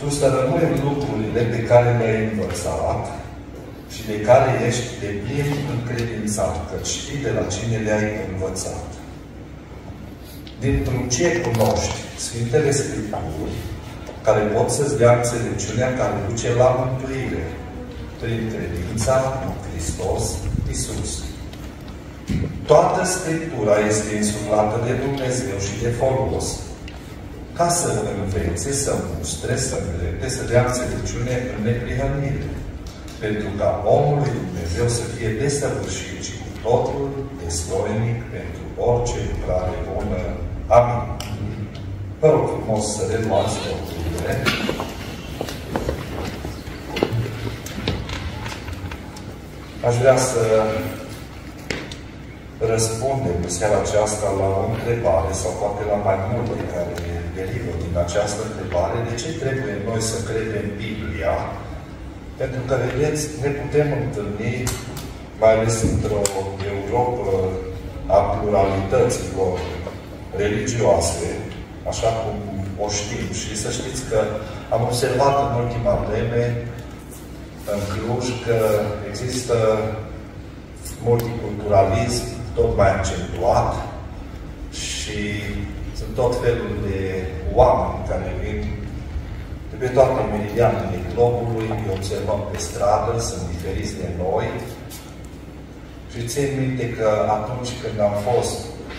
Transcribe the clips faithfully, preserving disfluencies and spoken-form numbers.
tu să rămâi în lucrurile pe care le-ai învățat și de care ești de plin încredințat, că știi de la cine le-ai învățat. Dintr-un ce cunoști Sfintele Scripturi, care pot să-ți dea înțelepciunea care duce la mântuire, prin credința în Hristos Iisus. Toată Scriptura este insuflată de Dumnezeu și de folos, ca să învețe, să mustre, să îndrepte, să dea înțelepciune în neprihănire, pentru ca omul lui Dumnezeu să fie desăvârșit și cu totul destoinic pentru orice lucrare bună. Amin. Vă rog frumos să reluați locurile. Aș vrea să răspundem în seara aceasta la o întrebare, sau poate la mai multe care derivă din această întrebare: de ce trebuie noi să credem Biblia? Pentru că, vedeți, ne putem întâlni, mai ales într-o Europă a pluralităților religioase, așa cum o știm. Și să știți că am observat în ultima vreme în Cluj că există multiculturalism tot mai accentuat și sunt tot felul de oameni care vin de pe toate meridianele globului, îi observăm pe stradă, sunt diferiți de noi. Și țin minte că atunci când am fost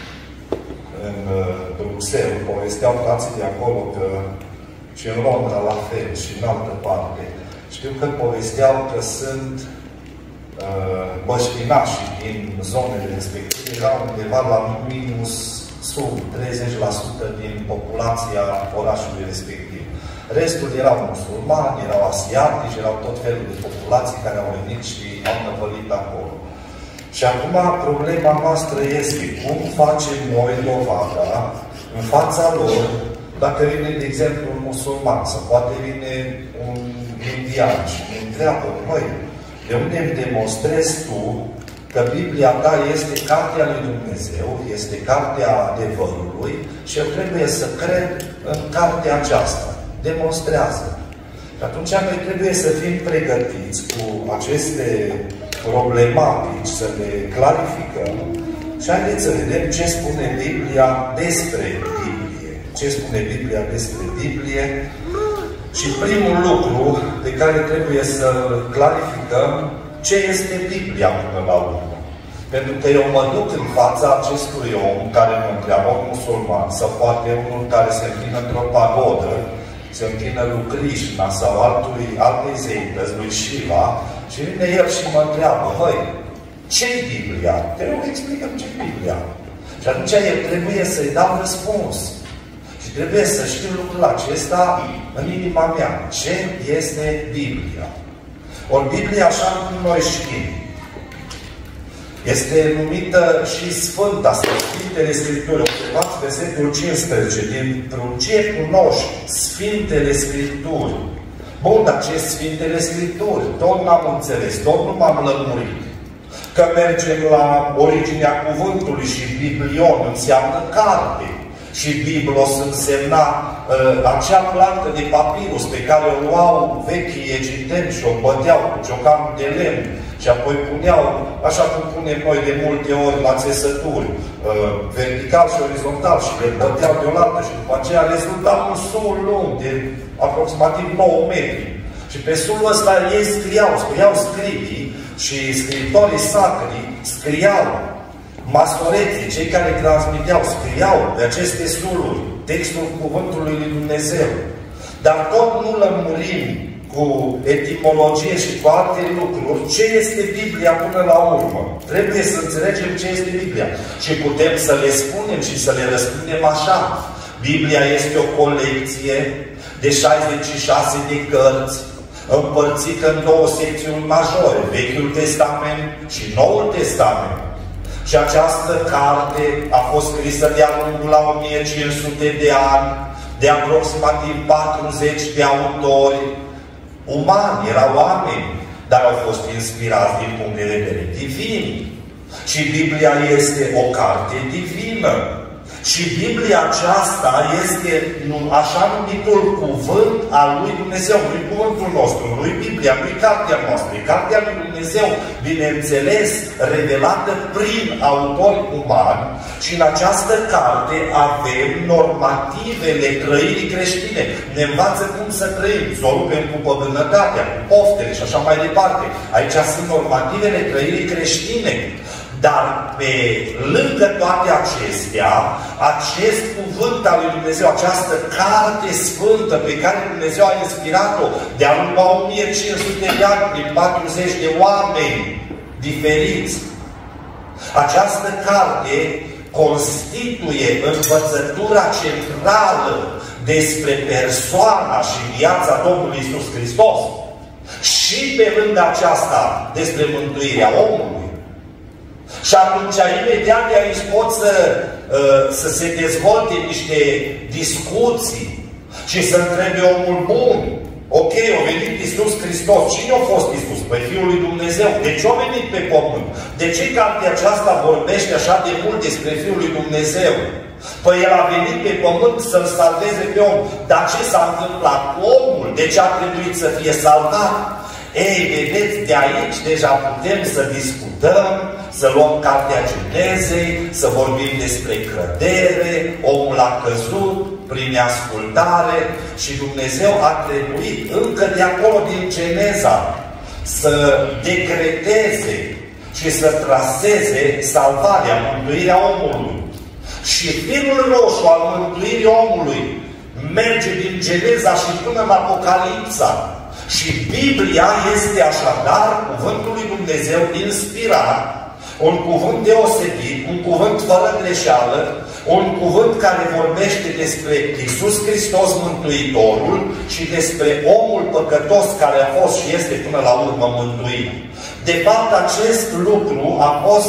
în Bruxelles, povesteau frații de acolo că și în Londra la fel și în altă parte. Știu că povesteau că sunt uh, băștinașii din zonele respective, erau undeva la minus sub treizeci la sută din populația orașului respectiv. Restul erau musulmani, erau asiatici, erau tot felul de populații care au venit și au năvălit acolo. Și acum problema noastră este cum facem noi dovada în fața lor, dacă vine, de exemplu, un musulman, sau poate vine un indian și ne întreabă: măi, de unde îmi demonstrezi tu că Biblia ta este cartea lui Dumnezeu, este cartea adevărului și eu trebuie să cred în cartea aceasta? Demonstrează. Și atunci noi trebuie să fim pregătiți cu aceste problematici, să le clarificăm și haideți să vedem ce spune Biblia despre Biblie. Ce spune Biblia despre Biblie? Și primul lucru pe care trebuie să clarificăm: ce este Biblia până la urmă. Pentru că eu mă duc în fața acestui om care mă întreabă, un musulman, sau poate unul care se închină într-o pagodă, se închină lui Krishna sau altui, altei zeități, lui Shiva, și vine el și mă întreabă: hăi, ce-i Biblia? Te rog, explică ce-i Biblia. Și atunci el trebuie să-i dau răspuns. Și trebuie să știu lucrul acesta în inima mea. Ce este Biblia? Ori Biblia, așa cum noi știm, este numită și Sfânta, sau Sfintele Scripturi. Observați versetul cincisprezece. Dintr-un ce cunoști Sfintele Scripturi? Bun, dar ce Sfintele Scripturi? Tot n-am înțeles, tot nu m-am lămurit. Că mergem la originea cuvântului și Biblion înseamnă carte. Și Biblos însemna uh, acea plantă de papirus pe care o luau vechii egipteni și o băteau cu ciocan de lemn și apoi puneau, așa cum punem noi de multe ori la țesături, uh, vertical și orizontal, și le băteau deodată și după aceea rezulta un sul lung de aproximativ nouă metri. Și pe sulul ăsta ei scriau, scriau scrii și scriitorii sacri scriau. Masoreții, cei care transmiteau, scriau pe aceste suluri textul cuvântului lui Dumnezeu. Dar tot nu lămurim cu etimologie și cu alte lucruri ce este Biblia până la urmă. Trebuie să înțelegem ce este Biblia. Și putem să le spunem și să le răspundem așa: Biblia este o colecție de șaizeci și șase de cărți, împărțită în două secțiuni majore, Vechiul Testament și Noul Testament. Și această carte a fost scrisă de-a lungul la o mie cinci sute de ani, de aproximativ patruzeci de autori umani, erau oameni, dar au fost inspirați din punct de vedere divin. Și Biblia este o carte divină. Și Biblia aceasta este așa numitul cuvânt al lui Dumnezeu, nu-i cuvântul nostru, nu-i Biblia, nu-i cartea noastră, e cartea lui Dumnezeu, bineînțeles, revelată prin autori umani. Și în această carte avem normativele trăirii creștine. Ne învață cum să trăim, să o rupem cu păgânătatea, cu poftele și așa mai departe. Aici sunt normativele trăirii creștine. Dar pe lângă toate acestea, acest cuvânt al lui Dumnezeu, această carte sfântă pe care Dumnezeu a inspirat-o de-a lungul a o mie cinci sute de ani, prin patruzeci de oameni diferiți, această carte constituie învățătura centrală despre persoana și viața Domnului Iisus Hristos și pe lângă aceasta despre mântuirea omului. Și atunci, imediat de aici pot să, să se dezvolte niște discuții și să întrebe omul bun. Ok, a venit Iisus Hristos. Cine a fost Iisus? Păi Fiul lui Dumnezeu. De ce a venit pe pământ? De ce cartea aceasta vorbește așa de mult despre Fiul lui Dumnezeu? Păi El a venit pe pământ să-L salveze pe om. Dar ce s-a întâmplat cu omul? De ce a trebuit să fie salvat? Ei, vedeți, de aici deja putem să discutăm, să luăm cartea Genezei, să vorbim despre cădere, omul a căzut prin neascultare și Dumnezeu a trebuit încă de acolo din Geneza să decreteze și să traseze salvarea, mântuirea omului. Și firul roșu al mântuirii omului merge din Geneza și până în Apocalipsa. Și Biblia este așadar cuvântul lui Dumnezeu inspirat, un cuvânt deosebit, un cuvânt fără greșeală, un cuvânt care vorbește despre Iisus Hristos Mântuitorul și despre omul păcătos care a fost și este până la urmă mântuit. De fapt, acest lucru a fost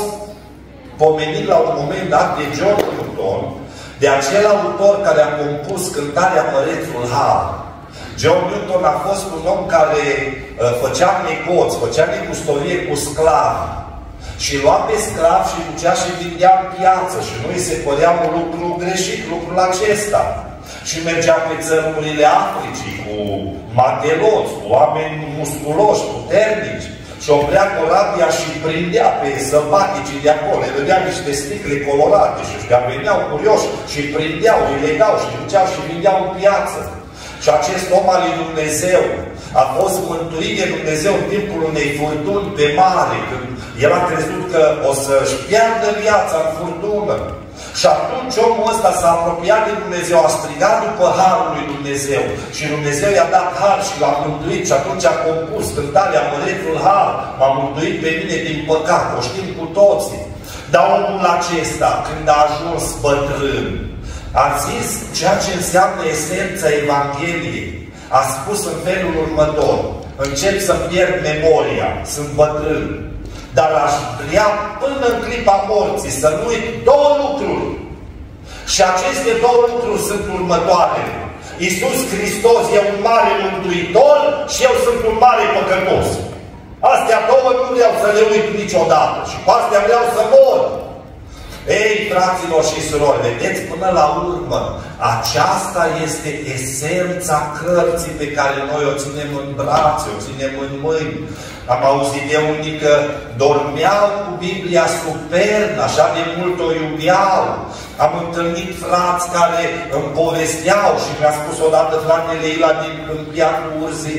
pomenit la un moment dat de John Newton, de acel autor care a compus cântarea Mărețul Har. John Newton a fost un om care uh, făcea negoți, făcea negustorie cu sclavi. Și lua pe sclav și ducea și vindea în piață. Și nu îi se părea un lucru greșit, lucrul acesta. Și mergea pe țărmurile Africii cu mateloți, cu oameni musculoși, puternici. Și oprea corabia și prindea pe sălbaticii de acolo. Le dădea niște sticle colorate și ăștia veneau curioși și prindeau, îi legau și duceau și vindeau în piață. Și acest om al lui Dumnezeu a fost mântuit de Dumnezeu în timpul unei furtuni pe mare, când el a crezut că o să-și piardă viața în furtună. Și atunci omul ăsta s-a apropiat de Dumnezeu, a strigat după harul lui Dumnezeu. Și Dumnezeu i-a dat har și l-a mântuit. Și atunci a compus cântarea Mărețul Har, m-a mântuit pe mine din păcat. O știm cu toții. Dar omul acesta, când a ajuns bătrân, a zis ceea ce înseamnă esența Evangheliei. A spus în felul următor: încep să-mi pierd memoria, sunt bătrân, dar aș vrea până în clipa morții să nu uit două lucruri. Și aceste două lucruri sunt următoarele. Iisus Hristos e un mare mântuitor și eu sunt un mare păcătos. Astea două nu vreau să le uit niciodată și cu astea vreau să mor. Ei, fraților și surori, vedeți, până la urmă, aceasta este esența cărții pe care noi o ținem în brațe, o ținem în mâini. Am auzit de unii că dormeau cu Biblia sub pernă, așa de mult o iubeau. Am întâlnit frați care îmi povesteau și mi-a spus odată fratele Ila din Câmpiatul Urzii.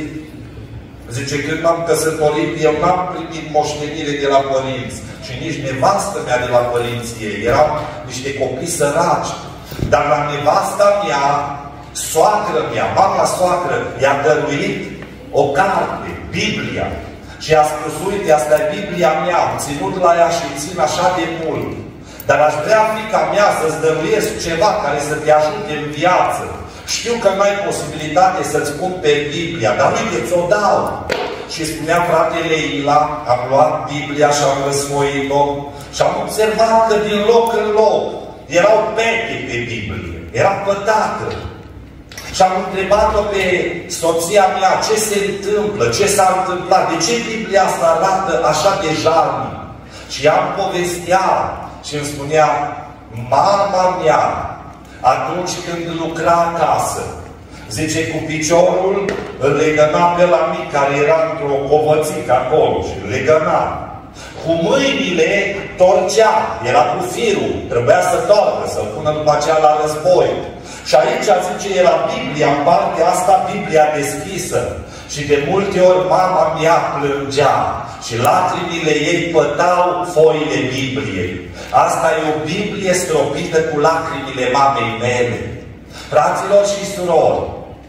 Zice, când m-am căsătorit, eu n-am primit moștenire de la părinți și nici nevastă mea de la părinții ei. Erau niște copii săraci. Dar la nevasta mea, soacră mea, mama soacră, i-a dăruit o carte, Biblia. Și a spus, uite, asta e Biblia mea, am ținut la ea și țin așa de mult. Dar aș vrea, fiica mea, să-ți dăruiesc ceva care să te ajute în viață. Știu că nu ai posibilitate să-ți pun pe Biblia, dar uite, ți-o dau. Și spunea fratele Ila, am luat Biblia și am răsfoit-o și am observat că din loc în loc erau pete pe Biblie, era pătată. Și am întrebat-o pe soția mea ce se întâmplă, ce s-a întâmplat, de ce Biblia asta arată așa de jarnic. Și ea îmi povestea și îmi spunea, mama mea atunci când lucra acasă. Zice, cu piciorul îl legăna pe la mic, care era într-o covățică acolo și îl legăna. Cu mâinile torcea, era cu firul, trebuia să toarcă, să-l pună după aceea la război. Și aici zice, e la Biblia, în partea asta, Biblia deschisă. Și de multe ori mama mea plângea și lacrimile ei pătau foile Bibliei. Asta e o Biblie stropită cu lacrimile mamei mele. Fraților și surori,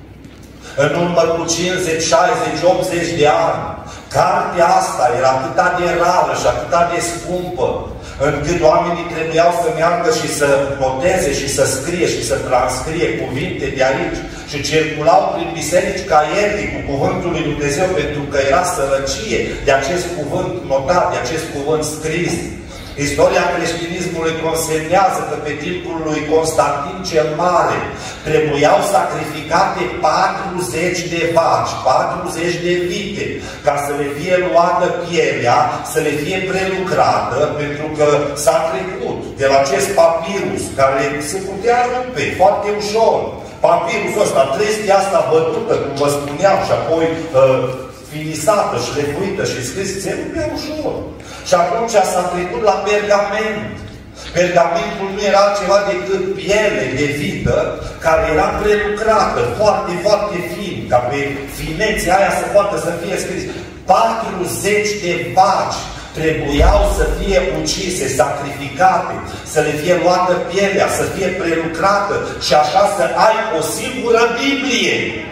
în urmă cu cincizeci, șaizeci, optzeci de ani, cartea asta era atât de rară și atât de scumpă, încât oamenii trebuiau să meargă și să noteze și să scrie și să transcrie cuvinte de aici. Și circulau prin biserici caietii cu cuvântul lui Dumnezeu, pentru că era sărăcie de acest cuvânt notat, de acest cuvânt scris. Istoria creștinismului consemnează că pe timpul lui Constantin cel Mare trebuiau sacrificate patruzeci de vaci, patruzeci de vite, ca să le fie luată pielea, să le fie prelucrată, pentru că s-a trecut de la acest papirus, care se putea rupe foarte ușor. Papirusul ăsta, trestia asta bătută, cum vă spuneam, și apoi uh, finisată, șlefuită și scris, se rupe ușor. Și atunci s-a trecut la pergament. Pergamentul nu era altceva decât piele de vită care era prelucrată, foarte, foarte fin, ca pe finețea aia să poată să fie scris. patruzeci de vaci trebuiau să fie ucise, sacrificate, să le fie luată pielea, să fie prelucrată și așa să ai o singură Biblie.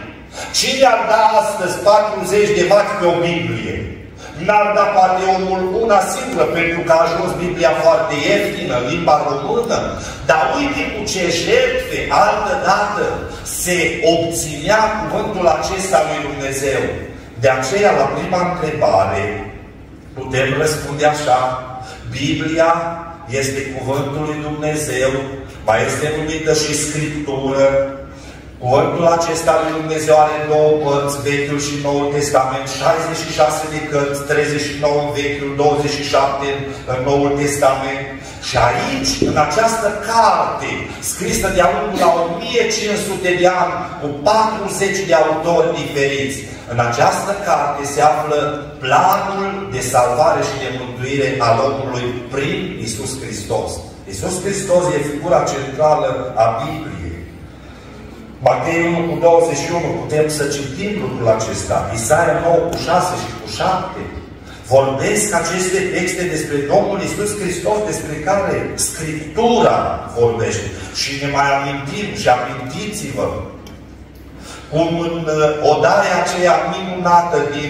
Cine ar da astăzi patruzeci de vaci pe o Biblie? N-ar da poate omul una singură, pentru că a ajuns Biblia foarte ieftină, în limba română. Dar uite cu ce jertfe, altă dată, se obținea cuvântul acesta lui Dumnezeu. De aceea, la prima întrebare, putem răspunde așa: Biblia este cuvântul lui Dumnezeu, mai este numită și Scriptură. Cuvântul acesta lui Dumnezeu are două părți, Vechiul și Noul Testament, șaizeci și șase de cărți, treizeci și nouă în Vechiul, douăzeci și șapte în Noul Testament. Și aici, în această carte, scrisă de-a lungul la o mie cinci sute de ani, cu patruzeci de autori diferiți, în această carte se află planul de salvare și de mântuire al omului prin Iisus Hristos. Iisus Hristos e figura centrală a Bibliei. Matei unu cu douăzeci și unu, putem să citim lucrul acesta. Isaia nouă cu șase și cu șapte. Vorbesc aceste texte despre Domnul Iisus Hristos, despre care Scriptura vorbește. Și ne mai amintim și amintiți-vă cum în odaia aceea minunată din...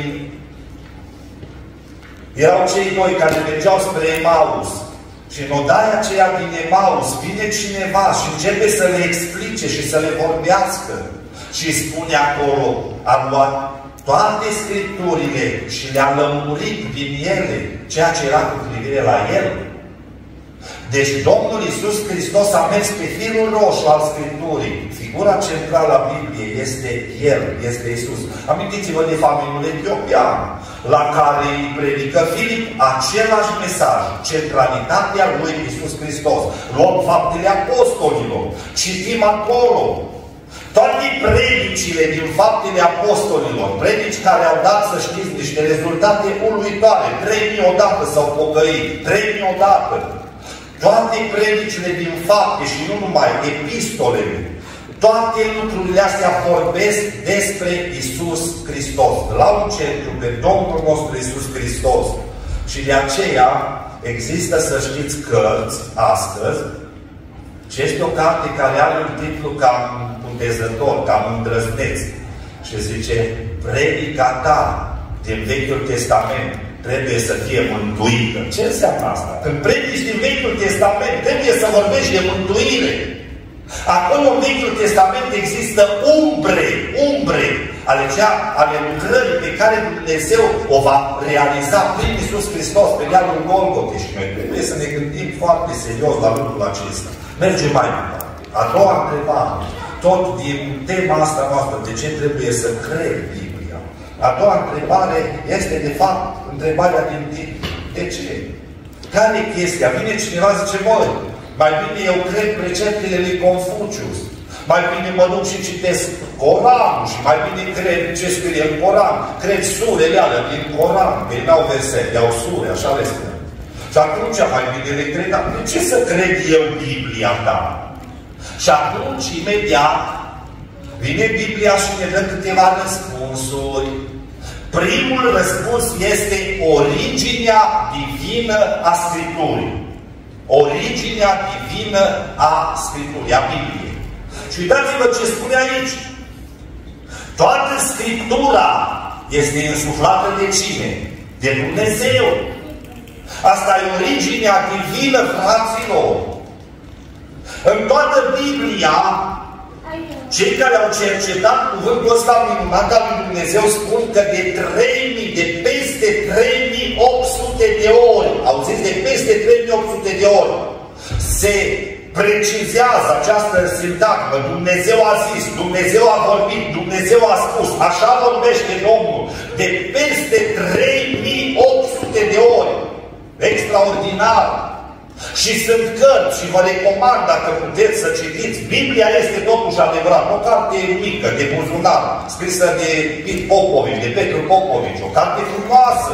Erau cei doi care mergeau spre Emaus. Și în odaia aceea din Emaus vine cineva și începe să le explice și să le vorbească. Și spune acolo, a luat toate Scripturile și le-a lămurit din ele ceea ce era cu privire la el. Deci Domnul Iisus Hristos a mers pe firul roșu al Scripturii. Figura centrală a Bibliei este El, este Iisus. Amintiți-vă de famenul etiopian, la care îi predică Filip același mesaj, centralitatea lui Iisus Hristos. Luăm Faptele Apostolilor, citim acolo toate predicile din Faptele Apostolilor, predici care au dat, să știți, niște rezultate uluitoare. Trei mii odată s-au pocăit, trei mii odată. Toate predicile din Fapte și nu numai, epistolele, toate lucrurile astea vorbesc despre Iisus Hristos. La un centru, pe Domnul nostru Iisus Hristos. Și de aceea există, să știți, cărți astăzi, și este o carte care are un titlu cam putezător, cam îndrăzneț. Și zice, predica ta din Vechiul Testament trebuie să fie mântuită. Ce înseamnă asta? Când predici din Vechiul Testament, trebuie să vorbești de mântuire. Acolo în Vechiul Testament există umbre, umbre ale, cea, ale lucrării pe care Dumnezeu o va realiza prin Iisus Hristos pe dealul Golgote. Și noi trebuie să ne gândim foarte serios la lucrul acesta. Mergem mai departe. A doua întrebare, tot din tema asta noastră, de ce trebuie să cred Biblia? A doua întrebare este, de fapt, întrebarea din titlu. De ce? Care e chestia? Vine cineva, zice, măi, Mai bine eu cred preceptele lui Confucius. Mai bine mă duc și citesc Coranul și mai bine cred ce scrie în Coran. Cred surele alea din Coran, că ei n-au versete, au sure, așa le spun. Și atunci mai bine le cred. De ce să cred eu Biblia ta? Și atunci, imediat, vine Biblia și ne dă câteva răspunsuri. Primul răspuns este originea divină a Scripturii. Originea divină a Scripturii, a Bibliei. Și uitați-vă ce spune aici. Toată Scriptura este însuflată de cine? De Dumnezeu. Asta e originea divină, fraților. În toată Biblia, cei care au cercetat cuvântul ăsta minunat al lui Dumnezeu spun că de trei mii, de peste trei mii opt sute de ori, auziți, de peste trei mii opt sute de ori, se precizează această sintagmă. Dumnezeu a zis, Dumnezeu a vorbit, Dumnezeu a spus, așa vorbește Domnul, de peste trei mii opt sute de ori. Extraordinar! Și sunt cărți și vă recomand, dacă puteți să citiți, Biblia este totuși adevărat, o carte mică, de buzunar, scrisă de Pit Popovici, de Petru Popovici, o carte frumoasă.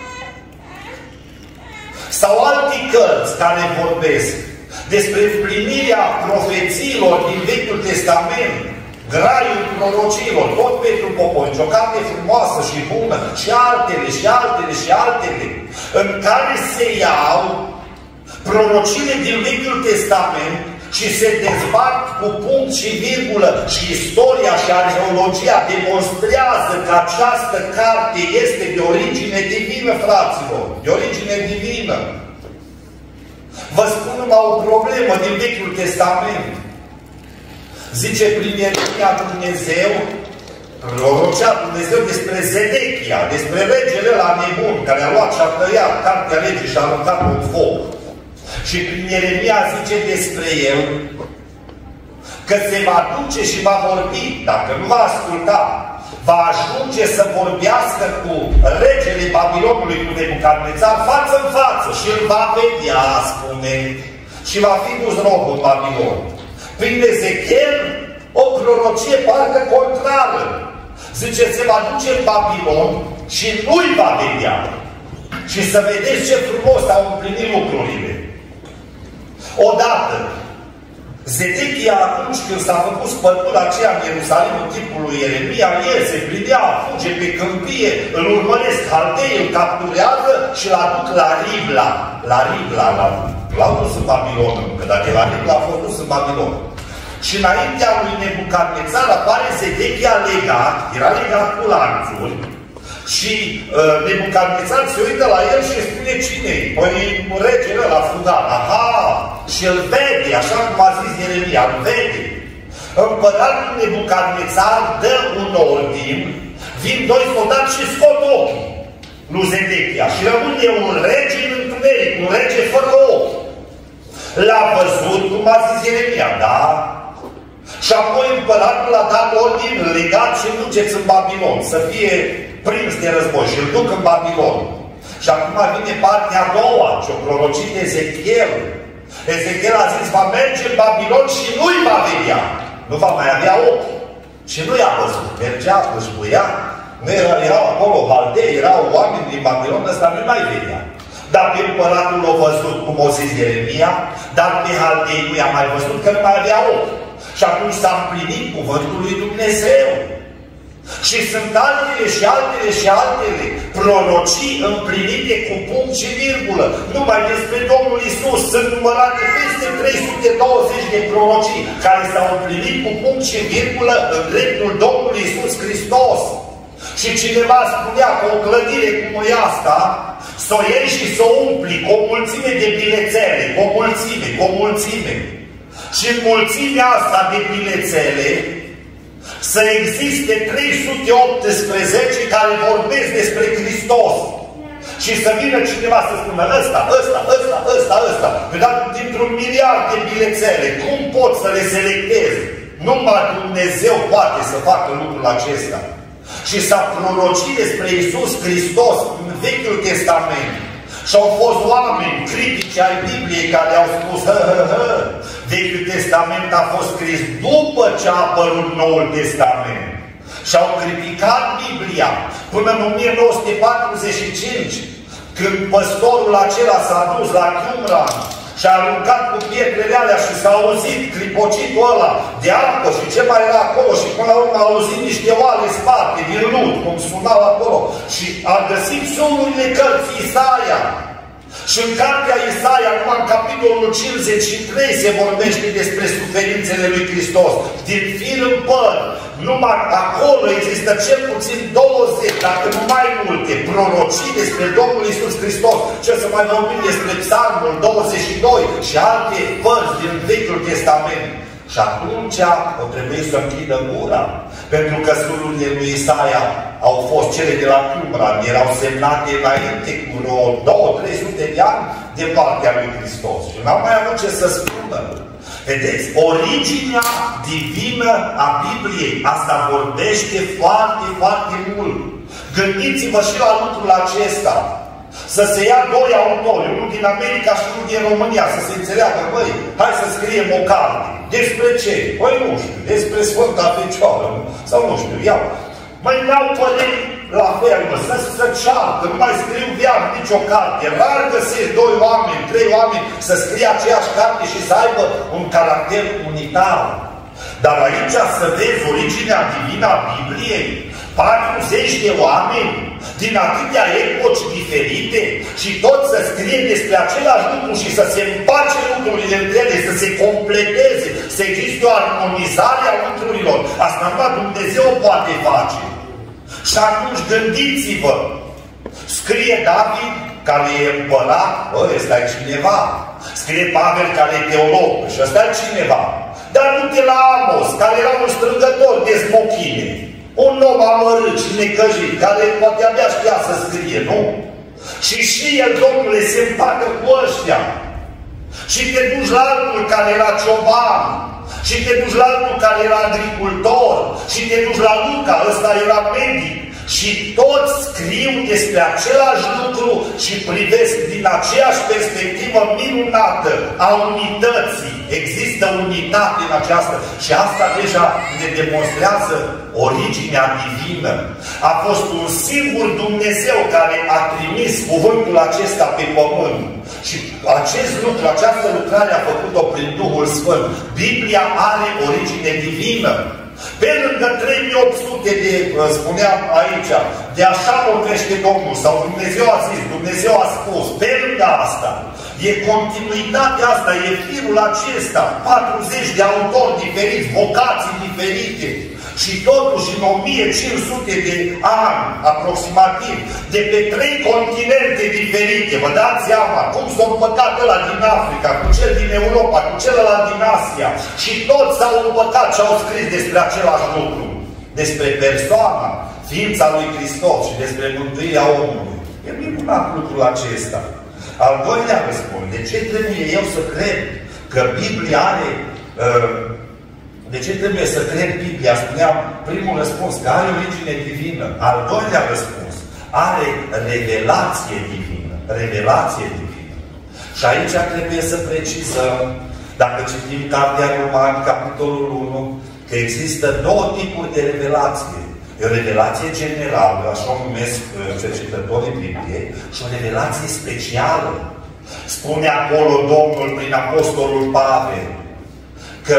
Sau alte cărți care vorbesc despre împlinirea profețiilor din Vechiul Testament, Graiul prorocilor, tot Petru Popovici, o carte frumoasă și bună, și altele, și altele, și altele, în care se iau prorocile din Vechiul Testament și se dezbat cu punct și virgulă și istoria și arheologia demonstrează că această carte este de origine divină, fraților, de origine divină. Vă spun numai o problemă din Vechiul Testament. Zice prin Ieremia Dumnezeu, prorocea Dumnezeu despre Zedechia, despre regele ăla nebun, care a luat și a tăiat cartea legii și a aruncat-o în foc. Și prin Ieremia zice despre el că se va duce și va vorbi, dacă nu va asculta, va ajunge să vorbească cu regele Babilonului, cu Nebucadnețar, față în față și îl va vedea, spune, și va fi dus rob în Babilon. Prin Ezechiel, o prorocie parcă contrară. Zice, se va duce în Babilon și nu-i va vedea. Și să vedeți ce frumos au împlinit lucrurile. Odată, Zedechia, atunci când s-a făcut spătura aceea în Ierusalim, în timpul lui Ieremia, el se plindea, fuge pe câmpie, îl urmăresc Haldei, îl capturează și îl aduc la Ribla. La Ribla, la l-au dus în Babilon, că dacă la Ribla a fost dus în Babilon. Și înaintea lui Nebucadnețar apare Zedechia legat, era legat cu lanțuri, și uh, Nebucadnețar se uită la el și îi spune cine? Păi regele ăla fugat. Aha! Și îl vede, așa cum a zis Ieremia, îl vede. Împăratul Nebucadnețar dă un ordin, vin doi soldați și scot ochii lui Zedechia. Și rămâne un rege în întuneric, un rege fără ochi. L-a văzut, cum a zis Ieremia, da? Și apoi împăratul a dat ordin legat și duceți în Babilon, să fie prins de război și îl duc în Babilon. Și acum vine partea a doua, ce-o prorocit Ezechiel. Ezechiel a zis, va merge în Babilon și nu-i va vedea. Nu va mai avea ochi. Și nu i-a văzut. Mergea, își buia. Nu era, erau acolo Haldei, erau oameni din Babilon, ăsta nu mai vedea. Dar pe împăratul l-a văzut, cum o zis Ieremia, dar pe Haldei nu i-a mai văzut, că nu mai avea ochi. Și atunci s-a împlinit cuvântul lui Dumnezeu. Și sunt altele și altele și altele prorocii împlinite cu punct și virgulă. Numai despre Domnul Iisus sunt numărate peste trei sute douăzeci de prorocii care s-au împlinit cu punct și virgulă în dreptul Domnului Iisus Hristos. Și cineva spunea că o clădire cum e asta, să o iei și să o umpli cu o mulțime de bilețele, cu o mulțime, cu o mulțime. Și în mulțimea asta de bilețele să existe trei sute optsprezece care vorbesc despre Hristos. Și să vină cineva să spună ăsta, ăsta, ăsta, ăsta, ăsta. Dar dintr-un miliard de bilețele, cum pot să le selectez? Numai Dumnezeu poate să facă lucrul acesta. Și s-a prorocit despre Iisus Hristos în Vechiul Testament. Și au fost oameni critici ai Bibliei care au spus, hă, hă, hă, Vechiul Testament a fost scris după ce a apărut Noul Testament. Și au criticat Biblia până în o mie nouă sute patruzeci și cinci, când păstorul acela s-a dus la Qumran și a aruncat cu pietrele alea și s-a auzit clipocitul ăla de apă și ce mai era acolo și până la urmă a auzit niște oale sparte din lut, cum sunau acolo. Și a găsit solurile cărții Isaia. Și în cartea Isaia, numai în capitolul cincizeci și trei se vorbește despre suferințele lui Hristos. Din fir în păr, numai acolo există cel puțin douăzeci, dacă nu mai multe, prorocii despre Domnul Iisus Hristos. Ce să mai vorbim despre Psalmul douăzeci și doi și alte părți din Vechiul Testament. Și atunci o trebuie să închidă gura. Pentru că sulurile lui Isaia au fost cele de la Qumran, erau semnate înainte cu vreo două trei sute de ani de partea lui Hristos. Și n-au mai avut ce să spună. Vedeți, originea divină a Bibliei, asta vorbește foarte, foarte mult. Gândiți-vă și la lucrul acesta. Să se ia doi autori, unul din America și unul din România, să se înțeleagă, băi, hai să scriem o carte. Despre ce? Păi nu știu, despre Sfânta Fecioară, sau nu știu, iau. Măi, n-au păreri la fel, mă, să se ceartă, nu mai scriu viac nicio carte. Rar găsești doi oameni, trei oameni să scrie aceeași carte și să aibă un caracter unitar. Dar aici să vezi originea divină a Bibliei, patruzeci de oameni din atâtea epoci diferite și tot să scrie despre același lucru și să se împace lucrurile între ele, să se completeze, să existe o armonizare a lucrurilor. Asta numai Dumnezeu poate face. Și atunci gândiți-vă, scrie David, care e împărat, bă, ăsta e cineva. Scrie Pavel, care e teolog, și ăsta e cineva. Dar du-te la Amos, care era un strângător de smochine. Un om amărât și necăjit, care poate abia știa să scrie, nu? Și și el, Domnule, se împacă cu ăștia. Și te duci la altul care era cioban. Și te duci la altul care era agricultor. Și te duci la Luca, ăsta era medic. Și toți scriu despre același lucru și privesc din aceeași perspectivă minunată a unității. Există unitate în aceasta și asta deja ne demonstrează originea divină. A fost un singur Dumnezeu care a trimis cuvântul acesta pe pământ. Și acest lucru, această lucrare a făcut-o prin Duhul Sfânt. Biblia are origine divină. Pe lângă trei mii opt sute de, spuneam aici, de așa vorbește Domnul, sau Dumnezeu a zis, Dumnezeu a spus, pe lângă asta, e continuitatea asta, e firul acesta, patruzeci de autori diferiți, vocații diferite. Și totuși în o mie cinci sute de ani, aproximativ, de pe trei continente diferite, vă dați seama cum s-au împăcat ăla din Africa, cu cel din Europa, cu celălalt din Asia, și toți s-au împăcat și au scris despre același lucru, despre persoana, ființa lui Hristos și despre mântuirea omului. E minunat lucrul acesta. Al doilea răspund, de ce trebuie eu să cred că Biblia are... Uh, De ce trebuie să cred Biblia? Spuneam, primul răspuns, că are origine divină. Al doilea răspuns, are revelație divină. Revelație divină. Și aici trebuie să precizăm, dacă citim Cartea Romani, capitolul unu, că există două tipuri de revelație. O revelație generală, așa o numesc cercetătorii Bibliei, și o revelație specială. Spune acolo Domnul prin Apostolul Pavel că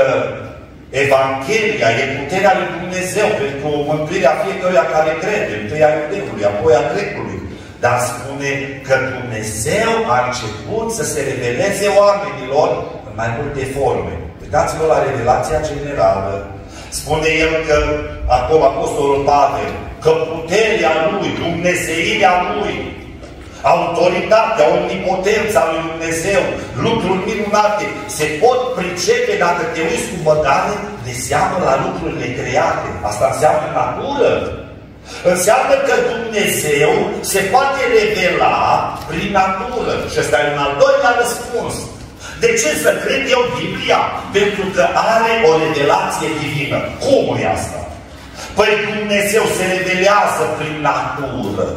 Evanghelia e puterea lui Dumnezeu pentru mântuirea fiecăruia care crede, întâi a iudeului, apoi a grecului. Dar spune că Dumnezeu a început să se reveleze oamenilor în mai multe forme. Uitați-vă la revelația generală. Spune el că, acolo Apostolul Pavel, că puterea lui, dumnezeirea lui, autoritatea, omnipotența lui Dumnezeu, lucruri minunate, se pot pricepe dacă te uiți cu băgare de seamă la lucrurile create. Asta înseamnă natură. Înseamnă că Dumnezeu se poate revela prin natură. Și ăsta e un al doilea răspuns. De ce să cred eu Biblia? Pentru că are o revelație divină. Cum e asta? Păi Dumnezeu se revelează prin natură.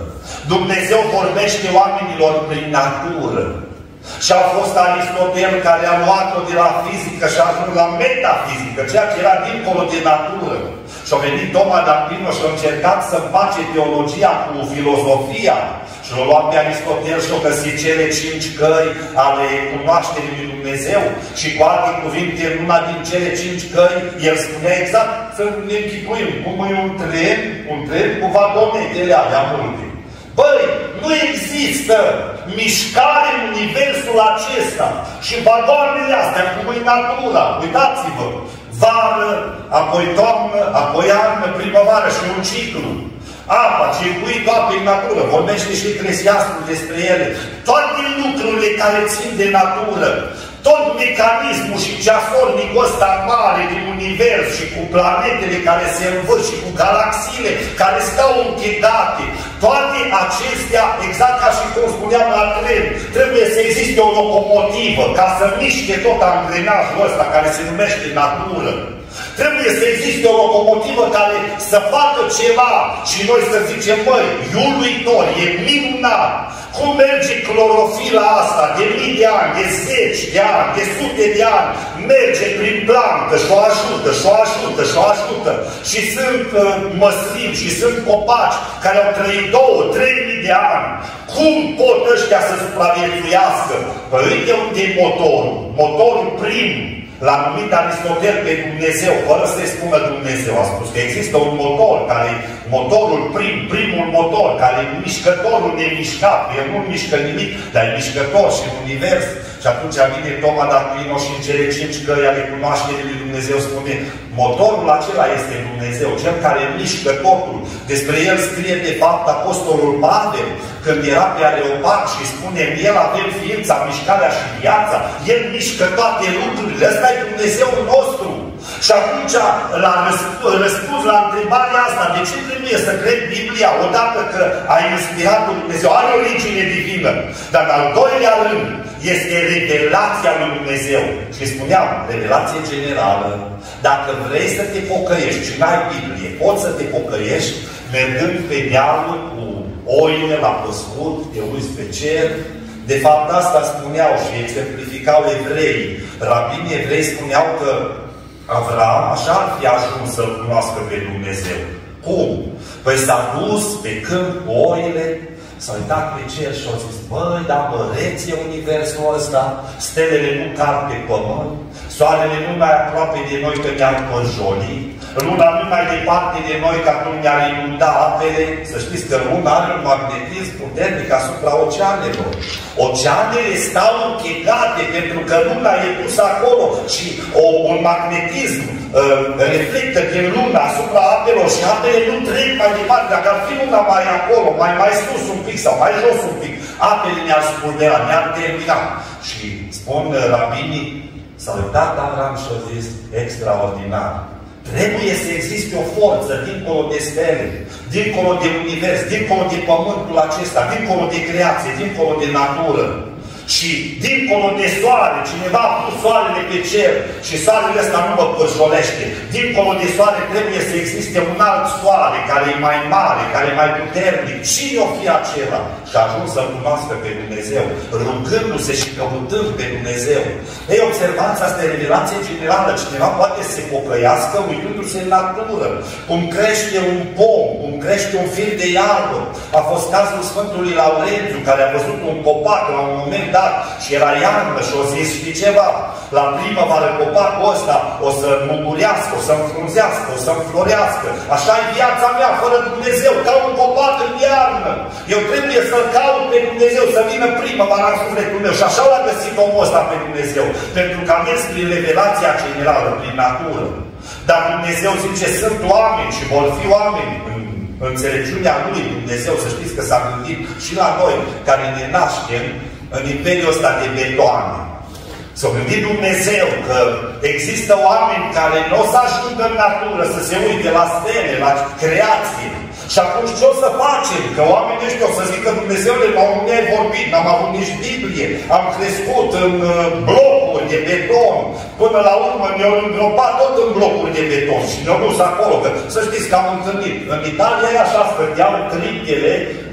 Dumnezeu vorbește oamenilor prin natură. Și a fost Aristotel care a luat-o de la fizică și a ajuns la metafizică, ceea ce era dincolo de natură. Și a venit Toma d'Aquino și a încercat să împace teologia cu filozofia. Și l-a luat pe Aristotel și a găsit cele cinci căi ale cunoașterii lui Dumnezeu. Și cu alte cuvinte, în una din cele cinci căi, el spunea exact să ne închipuim cum e un tren, un tren cu vagonetele alea multe. Băi, nu există mișcare în universul acesta. Și vagoanele astea, cum e natura, uitați-vă, vară, apoi toamnă, apoi iarnă, primăvară și un ciclu. Apa, circuitul apei în natură, vorbește și Eclesiastul despre ele. Toate lucrurile care țin de natură, tot mecanismul și ceasornicul ăsta mare din univers și cu planetele care se învârt și cu galaxiile care stau închegate, toate acestea, exact ca și cum spuneam la tren, trebuie să existe o locomotivă ca să miște tot angrenajul ăsta care se numește natură. Trebuie să existe o locomotivă care să facă ceva și noi să zicem, măi, e uluitor, e minunat. Cum merge clorofila asta de mii de ani, de zeci de ani, de sute de ani, merge prin plantă și o ajută, și o ajută, și o ajută. Și sunt uh, măslini și sunt copaci care au trăit două, trei mii de ani. Cum pot ăștia să supraviețuiască? Păi uite unde e motorul. Motorul prim. L-a numit Aristotel pe Dumnezeu, fără să-i spună Dumnezeu. A spus că există un motor, care motorul prim, primul motor, care e mișcătorul nemișcat. El nu mișcă nimic, dar e mișcător și în univers. Și atunci vine Toma d'Aquino și în cele cinci căi ale cunoașterii lui Dumnezeu spune, motorul acela este Dumnezeu, cel care mișcă totul. Despre el scrie de fapt Apostolul Pavel, când era pe Areopag și spune, în el avem ființa, mișcarea și viața, el mișcă toate lucrurile, ăsta e Dumnezeul nostru. Și atunci l-a răspuns la întrebarea asta, de ce trebuie să cred Biblia odată că a inspirat Dumnezeu, are origine divină, dar în al doilea rând este revelația lui Dumnezeu. Și spuneam, revelație generală. Dacă vrei să te pocăiești și n-ai Biblie, poți să te pocăiești mergând pe dealul cu oile la păscut, te uiți pe cer. De fapt, asta spuneau și exemplificau evrei. Rabinii evrei spuneau că Avram așa ar fi ajuns să-L cunoască pe Dumnezeu. Cum? Păi s-a dus pe câmp cu oile, s-a uitat pe cer și a zis, băi, dar măreț e universul ăsta, stelele nu cad pe pământ, soarele nu mai aproape de noi că ne-ar păjoli, luna nu mai departe de noi că atunci ne-ar inunda apele. Să știți că luna are un magnetism puternic asupra oceanelor. Oceanele stau închegate pentru că luna e pusă acolo și o, un magnetism uh, reflectă din luna asupra apelor și apele nu trec mai departe. Dacă ar fi luna mai acolo, mai, mai sus un pic sau mai jos un pic, apele ne-ar spulbera, ne-ar termina. Și spun uh, rabinii, s-a uitat Avram și a zis, extraordinar. Trebuie să existe o forță dincolo de stele, dincolo de univers, dincolo de pământul acesta, dincolo de creație, dincolo de natură. Și dincolo de soare, cineva a pus soarele pe cer și soarele ăsta nu mă păjolește. Dincolo de soare trebuie să existe un alt soare care e mai mare, care e mai puternic. Cine o fi acela? Și a ajuns să-L cunoască pe Dumnezeu, rugându-se și căutând pe Dumnezeu. Ei, observați, asta e revelație generală. Cineva poate să se pocăiască uitându-se în natură. Cum crește un pom, cum crește un fir de iarbă. A fost cazul Sfântului Laurențiu, care a văzut un copac la un moment dat și era iarnă și o zis, știi ceva, la primăvară copacul ăsta o să mugurească, o să înfrunzească, o să înflorească. Așa e viața mea, fără Dumnezeu, ca un copac în iarnă. Eu trebuie să-L caut pe Dumnezeu, să vină primăvara în sufletul meu. Și așa l-a găsit omul ăsta pe Dumnezeu. Pentru că a mers prin revelația generală, prin natură. Dar Dumnezeu zice, sunt oameni și vor fi oameni în înțelepciunea Lui. Dumnezeu, să știți că s-a gândit și la noi, care ne naștem în imperiul ăsta de betoane. S-a gândit Dumnezeu că există oameni care nu o să ajungă în natură să se uite la stele, la creație. Și atunci ce o să facem? Că oamenii ăștia o să zică, Dumnezeule, la un ai vorbit, n-am avut nici Biblie, am crescut în blocuri de beton, până la urmă ne-au îngropat tot în blocuri de beton și ne-au dus acolo, că să știți că am întâlnit. În Italia e așa, stăteau criptele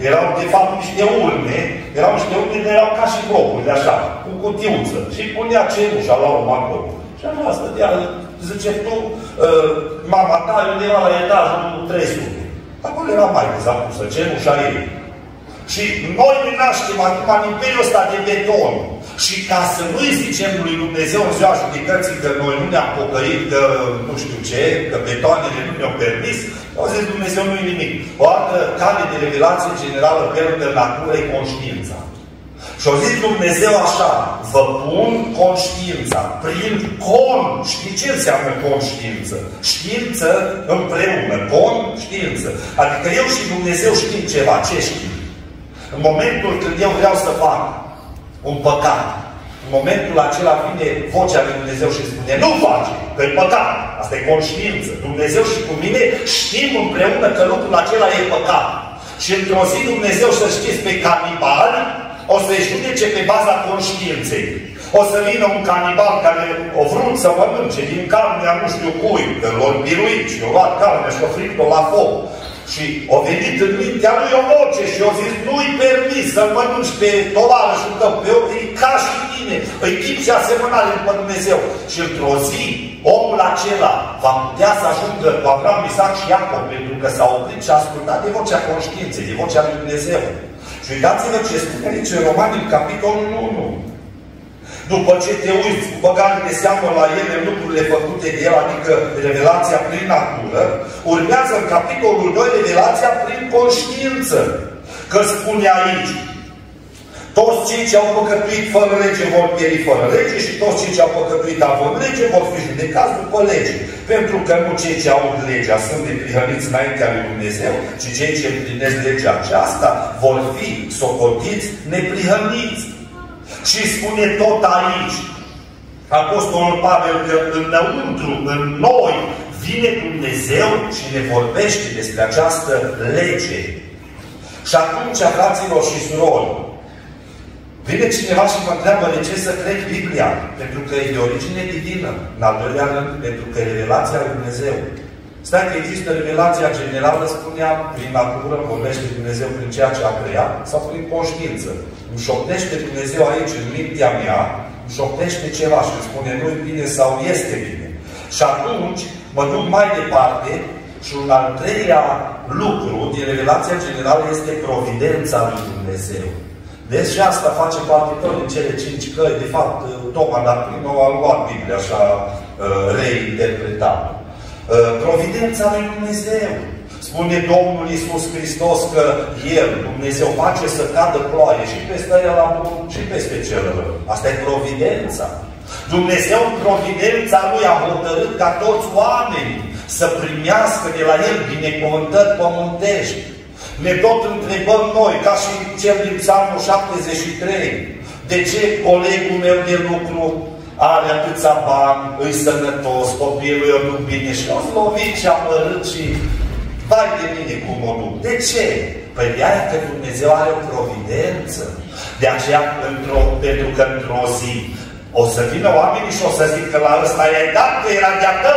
Erau, de fapt, niște urme, erau niște urme, erau ca și blocuri, așa, cu cutiuță. Și punea cenușa la urmă acolo. Și așa stătea, zice, tu, uh, mama ta, undeva la etajul trei sute. Acolo era maică s-a pusă, cenușa ei. Și noi ne naștem acum în imperiul ăsta de beton. Și ca să nu-i zicem lui Dumnezeu în ziua judecății că noi nu ne-am pocăit, că nu știu ce, că betoanele nu ne-au permis, au zis Dumnezeu nu-i nimic. O altă cale de revelație generală pe natură e conștiința. Și au zis Dumnezeu așa, vă pun conștiința, prin con, știi ce înseamnă conștiință? Știință împreună, conștiință. Adică eu și Dumnezeu știm ceva, ce știm? În momentul când eu vreau să fac un păcat, în momentul acela vine vocea lui Dumnezeu și spune, nu face, că e păcat. Asta e conștiință. Dumnezeu și cu mine știm împreună că lucrul acela e păcat. Și într-o zi Dumnezeu, să știți, pe canibali, o să-i judece pe baza conștiinței. O să vină un canibal care o vrut să mănânce din carnea nu știu cui, că l-au biruit și o luat carnea și o fript-o la foc. Și a venit în mintea lui o voce și a zis, nu-i permis să mănânci pe tovarășul tău, pe e ca și tine, îi chip și asemănare după Dumnezeu. Și într-o zi, omul acela va putea să ajungă cu Avram, Isaac și Iacov, pentru că s-a oprit și a ascultat de vocea conștiinței, de vocea lui Dumnezeu. Și uitați-vă ce spune aici în Romani, în capitolul unu. După ce te uiți cu băgare de seamă la ele lucrurile făcute de el, adică revelația prin natură, urmează în capitolul doi revelația prin conștiință. Că spune aici, toți cei ce au păcătuit fără lege vor pieri fără lege și toți cei ce au păcătuit având lege vor fi judecați după lege. Pentru că nu cei ce au legea sunt neprihăniți înaintea lui Dumnezeu, ci cei ce împlinesc legea aceasta vor fi socotiți neprihăniți. Și spune tot aici, Apostolul Pavel, că înăuntru, în noi, vine Dumnezeu și ne vorbește despre această lege. Și atunci, fraților și surori, vine cineva și mă întreabă de ce să cred Biblia? Pentru că e de origine divină. În al doilea rând, pentru că e revelația lui Dumnezeu. Stai că există revelația generală, spunea, prin natură, vorbește Dumnezeu prin ceea ce a creat, sau prin conștiință. Îmi șoptește Dumnezeu aici, în mintea mea, îmi șoptește ceva și îmi spune nu-i bine sau este bine. Și atunci mă duc mai departe și un al treilea lucru din revelația generală este providența lui Dumnezeu. Deci asta face parte tot din cele cinci căi. De fapt, Toma d'Aquino a luat Biblia așa reinterpretat. Providența lui Dumnezeu. Spune Domnul Iisus Hristos că El, Dumnezeu, face să cadă ploaie și peste ăla bun și peste celălalt. Asta e providența. Dumnezeu, în providența Lui, a hotărât ca toți oamenii să primească de la El binecuvântări pământești. Ne tot întrebăm noi, ca și cel din Psalmul șaptezeci și trei, de ce colegul meu de lucru are atâția bani, îi sănătos, copilul eu nu bine și o lovit și amărât și vai de mine cum o duc. De ce? Păi de aia că Dumnezeu are o providență. De aceea, într-o, pentru că într-o zi o să vină oamenii și o să zic că la ăsta i-ai dat, că era de-a tău.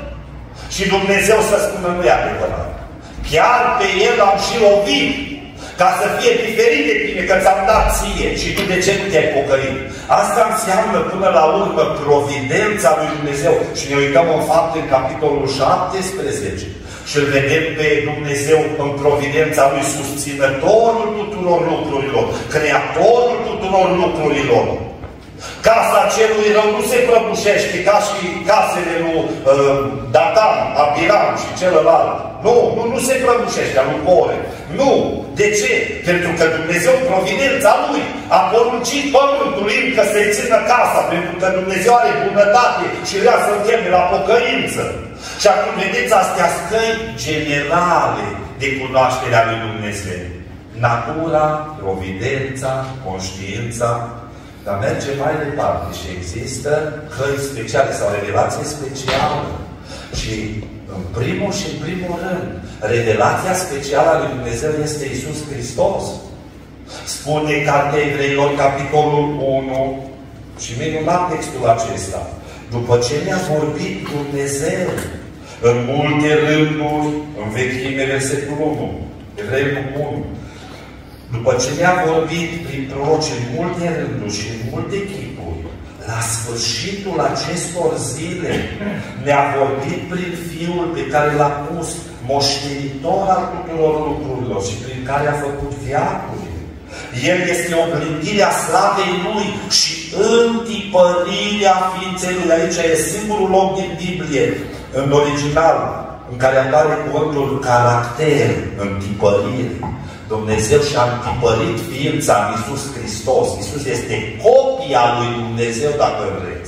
Și Dumnezeu să spună, nu e adevărat. Chiar pe el am și lovit, ca să fie diferit de tine, că ți-am dat ție. Și tu de ce nu te-ai pocăit? Asta înseamnă până la urmă providența lui Dumnezeu. Și ne uităm în fapt în capitolul șaptesprezece. Și îl vedem pe Dumnezeu în providența lui, susținătorul tuturor lucrurilor, creatorul tuturor lucrurilor. Casa celui rău nu se prăbușește ca și casele lui uh, Datan, Abiram și celălalt. Nu, nu, nu se prăbușește, a lui Core. Nu. De ce? Pentru că Dumnezeu, providența Lui, a poruncit pământului încă să-i țină casa, pentru că Dumnezeu are bunătate și vrea să-l cheme la pocăință. Și acum vedeți astea scăi generale de cunoașterea lui Dumnezeu. Natura, providența, conștiința. Dar merge mai departe și există căi speciale sau revelație specială. Și în primul și în primul rând, revelația specială a lui Dumnezeu este Iisus Hristos. Spune Cartea Evreilor, capitolul unu, și minunat textul acesta. După ce ne-a vorbit Dumnezeu în multe rânduri, în vechime, versetul unu, Evreilul unu, după ce ne-a vorbit prin proroci în multe rânduri și în multe chipuri, la sfârșitul acestor zile ne-a vorbit prin Fiul pe care l-a pus moștenitor al tuturor lucrurilor și prin care a făcut veacurile. El este oglindirea slavei Lui și întipărirea ființei Lui. Aici e singurul loc din Biblie, în original, în care apare cuvântul caracter, întipărire. Dumnezeu și-a întipărit ființa în Iisus Hristos. Iisus este copia lui Dumnezeu, dacă vreți.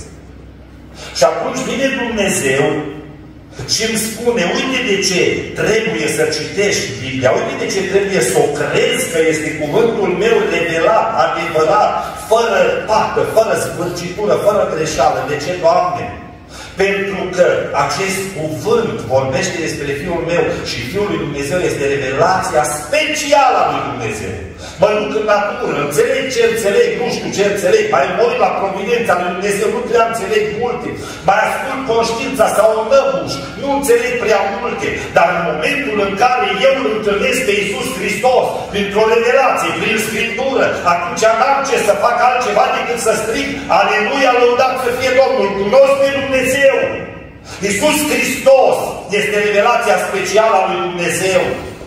Și atunci vine Dumnezeu și îmi spune, uite de ce trebuie să citești Biblia, uite de ce trebuie să o crezi că este cuvântul meu revelat, adevărat, fără pată, fără zvârcitură, fără greșeală. De ce, Doamne? Pentru că acest cuvânt vorbește despre Fiul meu și Fiul lui Dumnezeu este revelația specială a lui Dumnezeu. Mă duc în natură, înțeleg ce înțeleg, nu știu ce înțeleg, mai mor la providența lui Dumnezeu, nu prea înțeleg multe, mai ascult conștiința sau o năbuș, nu înțeleg prea multe, dar în momentul în care eu îl întâlnesc pe Iisus Hristos, printr-o revelație, prin Scriptură, atunci n-am ce să fac altceva decât să strig, Aleluia, lăudat să fie Domnul, cunosc pe Dumnezeu. Iisus Hristos este revelația specială a lui Dumnezeu.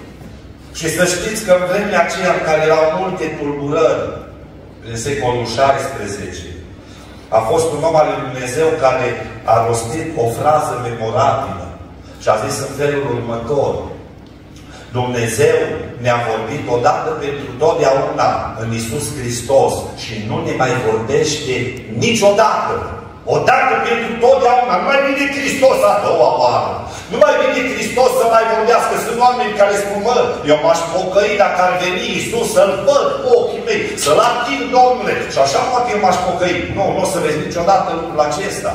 Și să știți că în vremea aceea în care erau multe tulburări, prin secolul șaisprezece, a fost un om al lui Dumnezeu care a rostit o frază memorabilă și a zis în felul următor: Dumnezeu ne-a vorbit odată pentru totdeauna în Iisus Hristos și nu ne mai vorbește niciodată. Odată pentru totdeauna. Nu mai vine Hristos a doua oară. Nu mai vine Hristos să mai vorbească. Sunt oameni care spun, mă, eu m-aș pocăi dacă ar veni Iisus să-L văd cu ochii mei, să-L ating, Domnule. Și așa poate eu m-aș pocăi. Nu, nu o să vezi niciodată lucrul acesta.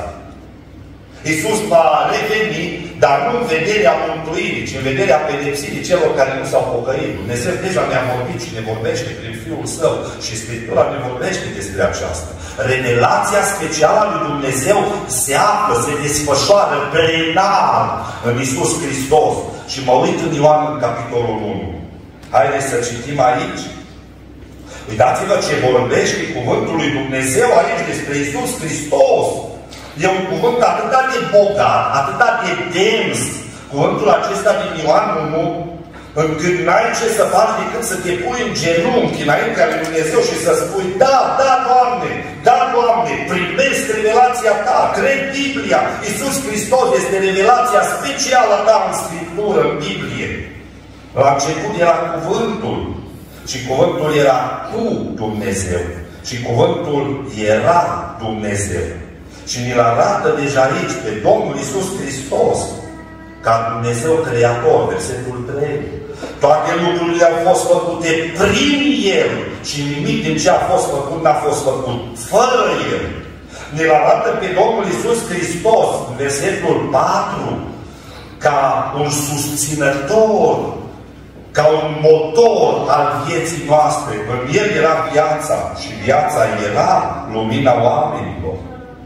Iisus va reveni, dar nu în vederea mântuirii, ci în vederea pedepsirii celor care nu s-au pocăit. Dumnezeu deja ne-a vorbit și ne vorbește prin Fiul Său și Scriptura ne vorbește despre aceasta. Revelația specială a lui Dumnezeu se află, se desfășoară plenar în Iisus Hristos. Și mă uit în Ioan în capitolul unu. Haideți să citim aici. Uitați-vă ce vorbește cuvântul lui Dumnezeu aici despre Iisus Hristos. E un cuvânt atât de bogat, atât de dens, cuvântul acesta din Ioan unu, încât n-ai ce să faci decât să te pui în genunchi înaintea lui Dumnezeu și să spui, da, da, Doamne, da, Doamne, primesc revelația Ta, cred Biblia. Iisus Hristos este revelația specială Ta în Scriptură, în Biblie. La început era cuvântul și cuvântul era cu Dumnezeu și cuvântul era Dumnezeu. Și ne-l arată deja aici pe Domnul Iisus Hristos ca Dumnezeu Creator, versetul trei. Toate lucrurile au fost făcute prin El și nimic din ce a fost făcut n-a fost făcut fără El. Ne-l arată pe Domnul Iisus Hristos, în versetul patru, ca un susținător, ca un motor al vieții noastre. În El era viața și viața era lumina oamenilor.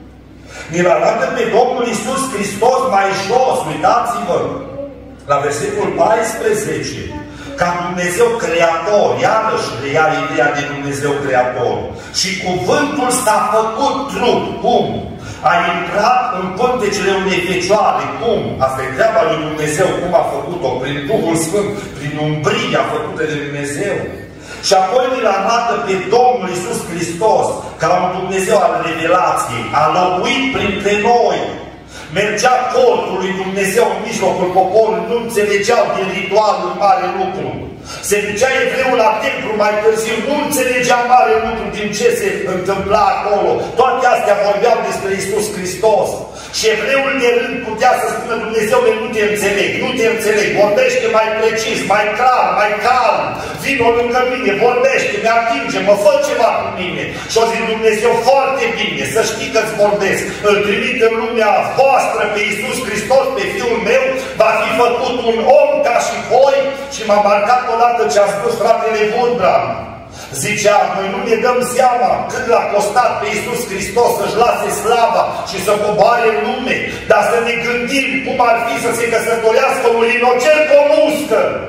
Ne-l arată pe Domnul Iisus Hristos mai jos, uitați-vă, la versetul paisprezece, ca Dumnezeu Creator, iarăși reia ideea de Dumnezeu Creator. Și cuvântul s-a făcut trup. Cum? A intrat în pântecele unei fecioare. Cum? Asta e treaba lui Dumnezeu. Cum a făcut-o? Prin Duhul Sfânt, prin umbria făcută de Dumnezeu. Și apoi ne-l arată pe Domnul Iisus Hristos ca un Dumnezeu al revelației, a locuit printre noi. Mergea corpul lui Dumnezeu în mijlocul poporului, nu înțelegeau din ritualul mare lucru. Se ducea evreul la templu mai târziu, nu înțelegea mare lucru din ce se întâmpla acolo. Toate astea vorbeau despre Iisus Hristos. Și evreul de rând putea să spună, Dumnezeule, nu te înțeleg, nu te înțeleg, vorbește mai precis, mai clar, mai calm, vino lângă mine, vorbește, mi-atinge, mă fă ceva cu mine. Și o zic, Dumnezeu, foarte bine, să știi că-ți vorbesc, îl trimit în lumea voastră pe Iisus Hristos, pe Fiul meu, va fi făcut un om ca și voi. Și m-a marcat odată ce a spus fratele Woodbram. Zicea, noi nu ne dăm seama cât l-a costat pe Iisus Hristos să-și lase slava și să coboare în lume, dar să ne gândim cum ar fi să se căsătorească un inocent cu o muscă.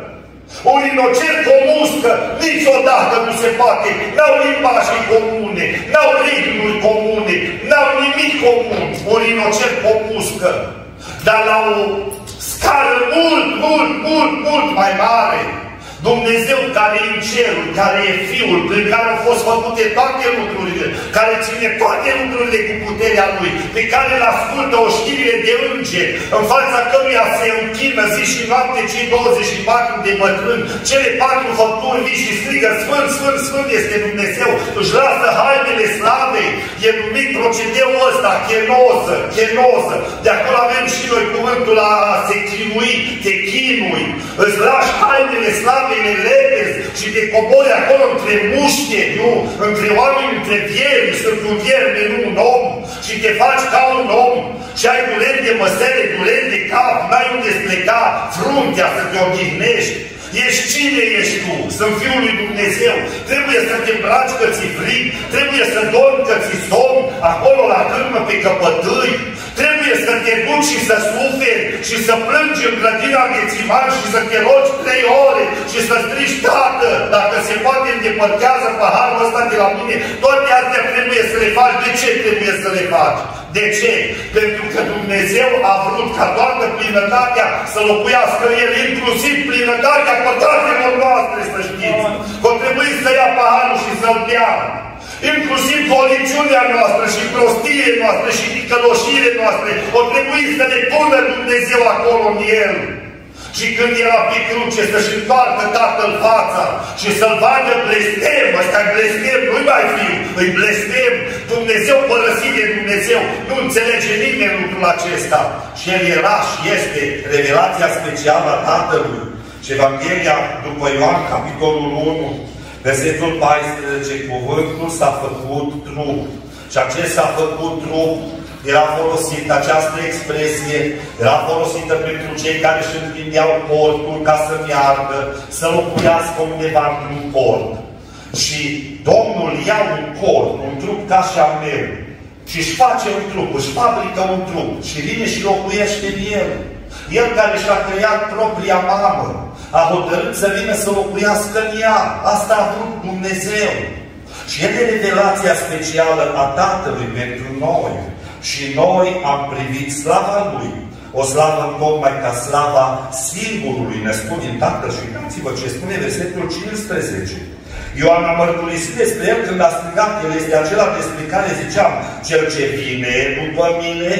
Un inocent comus că niciodată nu se poate. N-au limbaje comune, n-au reguli comune, n-au nimic comun. Un inocent comuscă. Dar la o scară mult, mult, mult, mult mai mare, Dumnezeu care e în cerul, care e Fiul, prin care au fost făcute toate lucrurile, care ține toate lucrurile cu puterea Lui, pe care îl ascultă oștirile de îngeri, în fața căruia se închină zi și noapte cei douăzeci și patru de bătrâni, cele patru făpturi vii și strigă, Sfânt, Sfânt, Sfânt este Dumnezeu, își lasă hainele slavei, e numit procedeul ăsta, chenoză, chenoză. De acolo avem și noi cuvântul a se chinui, te chinui, îți lași hainele slavei, lepezi și te cobori acolo între muște, nu? Între oameni, între viermi, sunt un vierme, nu un om. Și te faci ca un om. Și ai dureri de măsele, dureri de cap, n-ai unde pleca, fruntea să te odihnești. Ești cine ești tu? Sunt Fiul lui Dumnezeu. Trebuie să te îmbraci că ți-i frig, trebuie să dormi că ți-i somn, acolo la cârmă pe căpătâi. Trebuie să te duci și să suferi și să plângi în grădina de țiman și să te rogi trei ore și să strigi, Tată, dacă se poate îndepărtează paharul ăsta de la mine. Toate astea trebuie să le faci. De ce trebuie să le faci? De ce? Pentru că Dumnezeu a vrut ca toată plinătatea să locuiască El, inclusiv plinătatea păcatelor noastre, să știți. Că trebuie să ia paharul și să-l bea. Inclusiv goliciunea noastră și prostiile noastre și ticăloșiile noastre, o trebuie să le pună Dumnezeu acolo în El. Și când era pe cruce să-și întoarcă Tatăl fața și să-l vadă blestem, ăsta blestem, nu-i mai fiu, îi blestem, Dumnezeu părăsit de Dumnezeu, nu înțelege nimeni lucrul acesta. Și El era și este revelația specială a Tatălui. Și Evanghelia după Ioan, capitolul unu, versetul paisprezece, cuvântul s-a făcut trup. Și acest s-a făcut trup era folosită, această expresie era folosită pentru cei care își întindeau portul ca să meargă, să locuiască undeva într-un port. Și Domnul ia un corp, un trup ca și al meu, și își face un trup, își fabrică un trup și vine și locuiește în el. El care și-a creat propria mamă, a hotărât să vină să locuiască în ea. Asta a vrut Dumnezeu. Și este revelația specială a Tatălui pentru noi. Și noi am privit slava Lui. O slavă tocmai ca slava singurului născut din Tatăl. Și uitați-vă ce spune versetul cincisprezece. Ioan a mărturisit despre El când a strigat. El este acela despre care ziceam, cel ce vine după mine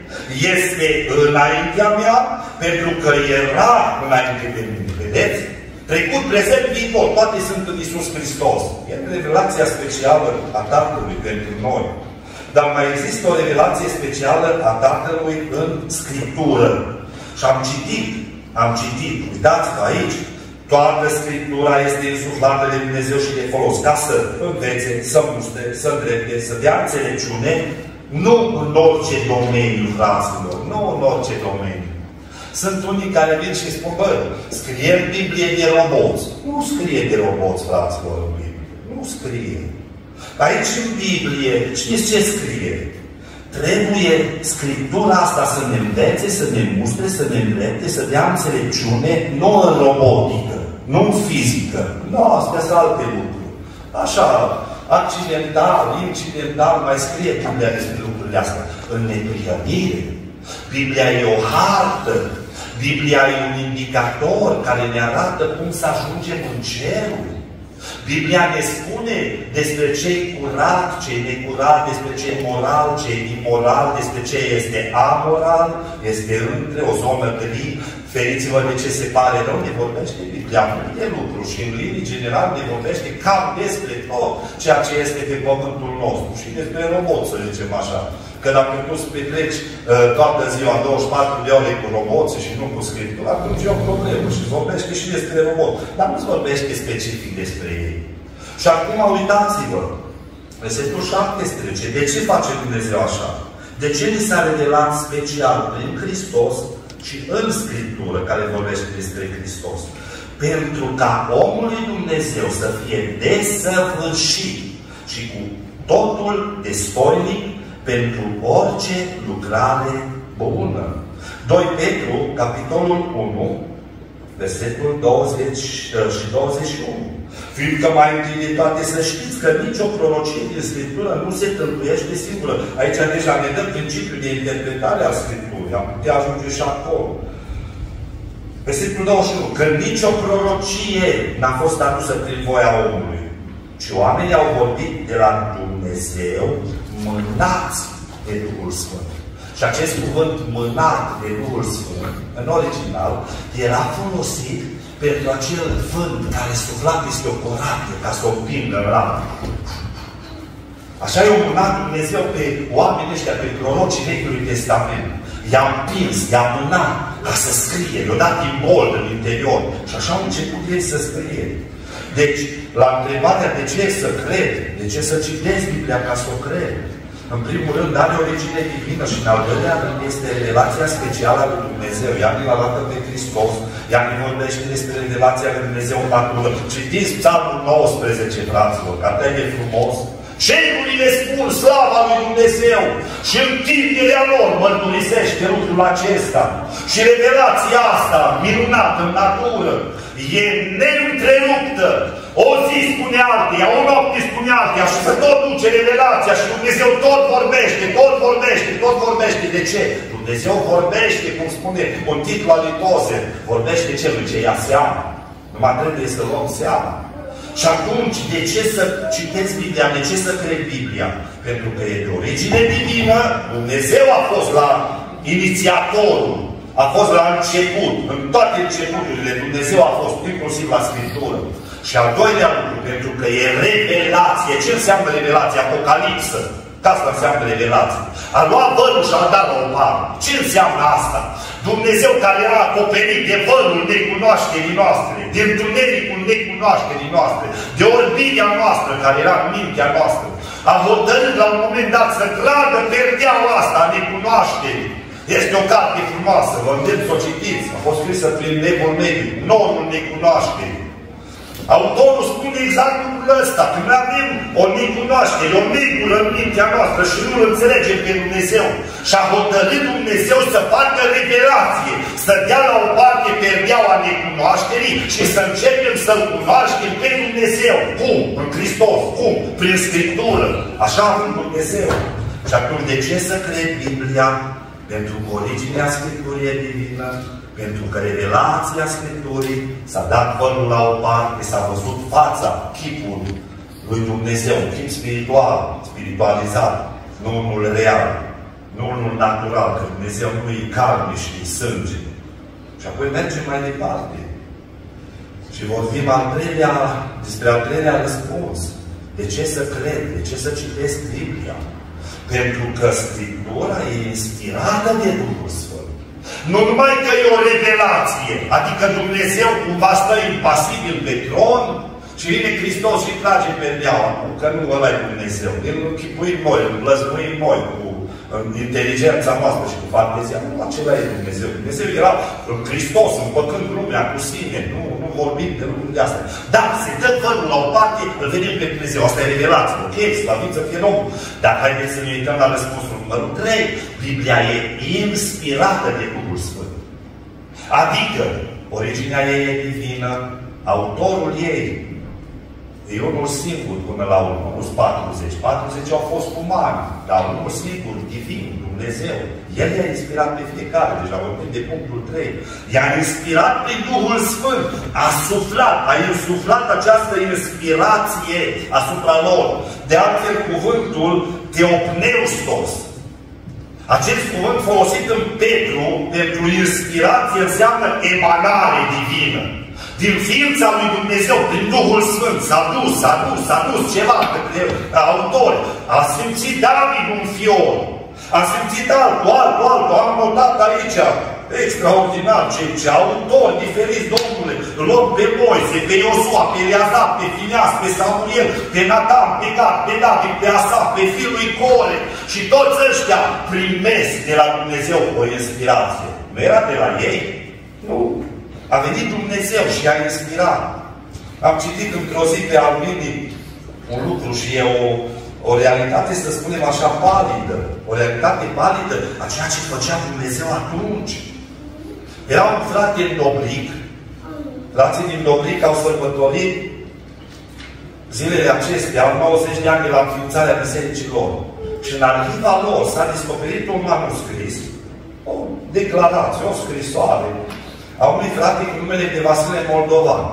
este înaintea mea, pentru că era înainte de mine. Vedeți? Trecut, prezent, viitor, toate sunt în Iisus Hristos. E revelația specială a Tatălui pentru noi. Dar mai există o revelație specială a Tatălui în Scriptură. Și am citit, am citit, uitați-vă aici, toată Scriptura este insuflată de Dumnezeu și de folos, ca să învețe, să mustre, să îndrepte, să dea înțelepciune, nu în orice domeniu, fraților, nu în orice domeniu. Sunt unii care vin și spun, bă, scrie în Biblie de roboți. Nu scrie de roboți, fraților, în Biblie. Nu scrie. Aici în Biblie, știți ce scrie? Trebuie Scriptura asta să ne învețe, să ne mustre, să ne îndrepte, să dea înțelepciune, nu în robotică, nu în fizică. Nu, astea sunt alte lucruri. Așa, accidental, incidental, mai scrie Biblia despre lucrurile astea. În neprihănire. Biblia e o hartă. Biblia e un indicator care ne arată cum să ajungem în cerul. Biblia ne spune despre ce-i curat, ce-i necurat, despre ce-i moral, ce-i imoral, despre ce este amoral, este între o zonă gri. Feriți-vă de ce se pare rău, ne vorbește Biblia multe lucruri și în linii general ne vorbește cam despre tot ceea ce este pe pământul nostru și despre robot, să zicem așa. Că dacă tu îți petreci uh, toată ziua douăzeci și patru de ore cu roboții și nu cu Scriptura, atunci e o problemă și vorbește și despre robot. Dar nu-ți vorbește specific despre ei. Și acum uitați-vă, versetul șaptesprezece. De ce face Dumnezeu așa? De ce ni s-a revelat special prin Hristos și în Scriptură care vorbește despre Hristos? Pentru ca omul lui Dumnezeu să fie desăvârșit și cu totul destoinic pentru orice lucrare bună. doi Petru, capitolul unu, versetul douăzeci și douăzeci și unu. Fiindcă mai întâi de toate să știți că nicio prorocie din Scriptură nu se tâlcuiește singură. Aici deja ne dă principiul de interpretare a Scripturii. Am putea ajunge și acolo. Versetul douăzeci și unu. Că nicio prorocie n-a fost adusă prin voia omului, ci oamenii au vorbit de la Dumnezeu mânați de Duhul Sfânt. Și acest cuvânt mânat de Duhul Sfânt, în original, era folosit pentru acel vânt care sufla peste o corabie ca să o împingă în ramă. Așa i-a mânat Dumnezeu pe oamenii ăștia, pe prorocii Vechiului Testament. I-a împins, i-a mânat ca să scrie, i-a dat imbold în interior. Și așa au început ei să scrie. Deci, la întrebarea de ce să cred, de ce să citesc Biblia ca să o cred, în primul rând, are origine divină și în al doilea rând este relația specială a lui Dumnezeu. Ea ne arată pe Hristos, ea ne vorbește despre relația lui Dumnezeu în natură. Citiți Psalmul nouăsprezece, fraților, că atât de frumos. Cerurile spun slava lui Dumnezeu și întinderea lor mărturisește lucrul acesta. Și revelația asta, minunată în natură, e neîntreruptă. O zi spune alteia, o noapte spune alteia și să tot duce revelația și Dumnezeu tot vorbește, tot vorbește, tot vorbește. De ce? Dumnezeu vorbește, cum spune un titlu al lui Tozer, vorbește celui ce ia seama. Numai trebuie să luăm seama. Și atunci, de ce să citesc Biblia? De ce să cred Biblia? Pentru că e de origine divină, Dumnezeu a fost la inițiatorul, a fost la început, în toate începuturile, Dumnezeu a fost, inclusiv la Scriptură. Și al doilea lucru, pentru că e revelație. Ce înseamnă revelație? Apocalipsă. Că asta înseamnă revelație. A luat vărul și a dat la o parte. Ce înseamnă asta? Dumnezeu care era acoperit de vărul necunoașterii noastre, de întunericul necunoașterii noastre, de orbirea noastră care era în mintea noastră, a hotărât la un moment dat să tragă perdeaua asta a necunoașterii. Este o carte frumoasă, vă îndemn să o citiți. A fost scrisă prin Evul Mediu, norul necunoașterii. Autorul spune exact lucrul ăsta. Când avem o necunoaștere, o negură în mintea noastră și nu înțelegem pe Dumnezeu. Și a hotărât Dumnezeu să facă revelație, să dea la o parte perdeaua necunoașterii și să începem să-L cunoaștem pe Dumnezeu. Cum? În Hristos. Cum? Prin Scriptură. Așa a făcut Dumnezeu. Și atunci de ce să cred Biblia? Pentru că originea Scripturii e divină, pentru că revelația Scripturii s-a dat părul la o parte, s-a văzut fața, chipul lui Dumnezeu, chip spiritual, spiritualizat, nu unul real, nu unul natural, că Dumnezeu nu e carne și sânge. Și apoi mergem mai departe. Și vorbim al treilea, despre al treilea răspuns. De ce să cred? De ce să citesc Biblia? Pentru că Scriptura e inspirată de Duhul Sfânt. Nu numai că e o revelație, adică Dumnezeu cumva stă impasibil pe tron și vine Hristos și trage perdeaua. Că nu ăla e Dumnezeu. El nu chipuim noi, îl blăzmuim noi cu inteligența noastră și cu fantezia. Nu, acela e Dumnezeu. Dumnezeu era în Hristos, împăcând lumea cu sine. Nu, nu vorbim de lucruri de astea. Dar se dă vărul la o parte, îl vedem pe Dumnezeu. Asta e revelație. Ok, slăvit să fie Domnul. Dar haideți să ne uităm la răspunsul numărul trei. Biblia e inspirată de Duhul Sfânt. Adică, originea ei e divină, autorul ei e unul singur până la urmă, nu sunt patruzeci. patruzeci au fost umani, dar unul singur, divin, Dumnezeu. El i-a inspirat pe fiecare, deja vorbim de punctul trei. I-a inspirat prin Duhul Sfânt, a suflat, a insuflat această inspirație asupra lor. De altfel, cuvântul teopneustos, acest cuvânt folosit în Petru pentru inspirație înseamnă emanare divină. Din ființa lui Dumnezeu, prin Duhul Sfânt, s-a dus, s-a dus, s-a dus ceva către autori. A simțit David un fior. A simțit altul, altul, altul. Am notat aici. Extraordinar. Ce, ce autori diferiți, Domnule. Luăm pe Moise, pe Iosua, pe Eleazar, pe Fineas, pe Samuel, pe Natan, pe Gad, pe David, pe Asaf, pe fiul lui Core. Și toți ăștia primesc de la Dumnezeu o inspirație. Nu era de la ei? Nu. A venit Dumnezeu și a inspirat. Am citit într-o zi pe Alminii un lucru și e o, o realitate, să spunem așa, palidă. O realitate palidă a ceea ce făcea Dumnezeu atunci. Era un frate noblic Frații din Dobric au sărbătorit zilele acestea, au nouăzeci de ani de la înființarea bisericii lor. Și în arhiva lor s-a descoperit un manuscris, o declarație, o scrisoare a unui frate cu numele de Vasile Moldovan.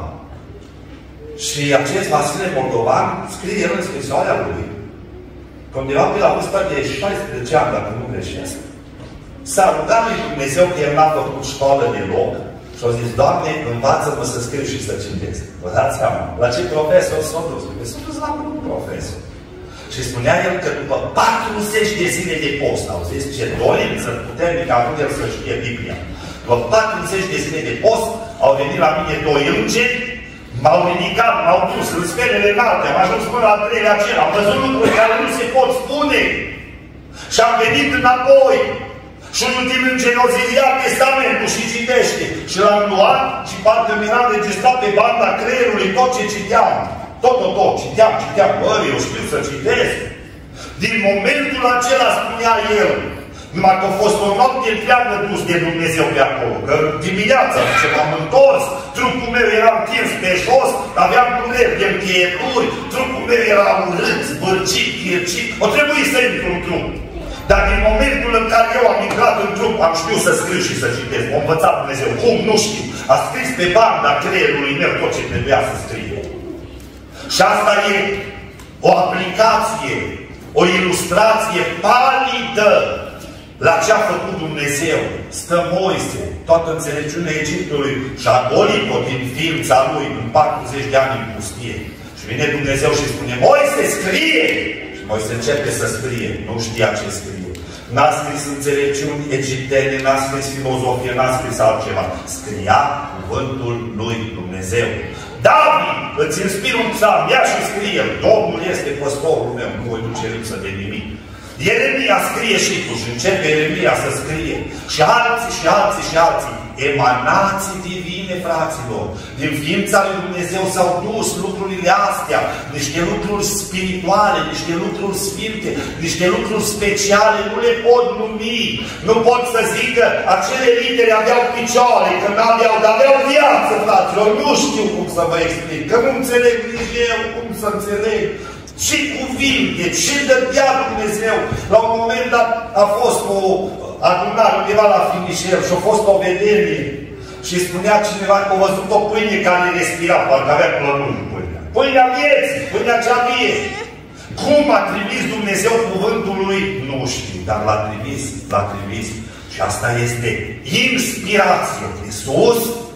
Și acest Vasile Moldovan scrie în scrisoarea lui, undeva pe la vârsta de șaisprezece ani, dacă nu greșesc, s-a rugat lui Dumnezeu că el n-a făcut școală deloc și a zis, Doamne, învață-mă să scriu și să citesc. Vă dați seama, la ce profesor s-a dus? S-a dus la un profesor. Și spunea el că după patruzeci de zile de post, au zis, ce dorință puternică a avut el să știe Biblia. După patruzeci de zile de post, au venit la mine doi îngeri, m-au ridicat, m-au dus în sferele înalte, am ajuns până la treilea cer, am văzut lucruri care nu se pot spune. Și am venit înapoi. Și unul din îngeri o zis, ia testamentul și citește. Și l-am luat și parcă mi-am înregistrat pe banda creierului tot ce citeam. Tot, tot, tot, citeam, citeam. Bă, eu știu să citesc. Din momentul acela spunea el, numai că a fost o noapte întreagă dus de Dumnezeu pe acolo. Că dimineața, ce m-am întors, trupul meu era întins pe jos, aveam dureri de încheieturi, trupul meu era urât, zbârcit, ghircit. O trebuie să intru în trup. Dar din momentul în care eu am intrat în trup, am știut să scriu și să citesc. M-a învățat Dumnezeu. Cum? Nu știu. A scris pe banda creierului meu tot ce trebuia să scrie. Și asta e o aplicație, o ilustrație palidă la ce a făcut Dumnezeu. Stă Moise, toată înțelepciunea Egiptului și a golit-o din ființa lui în patruzeci de ani în pustie. Și vine Dumnezeu și spune, Moise, scrie! Și Moise începe să scrie. Nu știa ce scrie. N-a scris înțelepciuni egiptene, n-a scris filozofie, n-a scris altceva. Scria cuvântul lui Dumnezeu. David, îți inspir un psalm, ia și scrie, Domnul este păstorul meu, nu voi duce lipsă de nimic. Ieremia scrie și tu și începe Ieremia să scrie. Și alții și alții și alții. Emanații divine, fraților. Din ființa lui Dumnezeu s-au dus lucrurile astea. Niște lucruri spirituale, niște lucruri sfinte, niște lucruri speciale. Nu le pot numi. Nu pot să zic că acele litere aveau picioare, că n-aveau, dar aveau viață, fraților. Nu știu cum să vă explic. Că nu înțeleg nici eu cum să înțeleg. Ce cuvinte, ce dădea Dumnezeu. La un moment dat a fost o adunare undeva la Finișel și a fost o vedenie. Și spunea cineva că a văzut o pâine care respira, parcă avea plămâni pâinea. Pâinea vieții, pâinea cea vie. Cum a trimis Dumnezeu cuvântul lui? Nu știu, dar l-a trimis, l-a trimis. Și asta este inspirație de sus.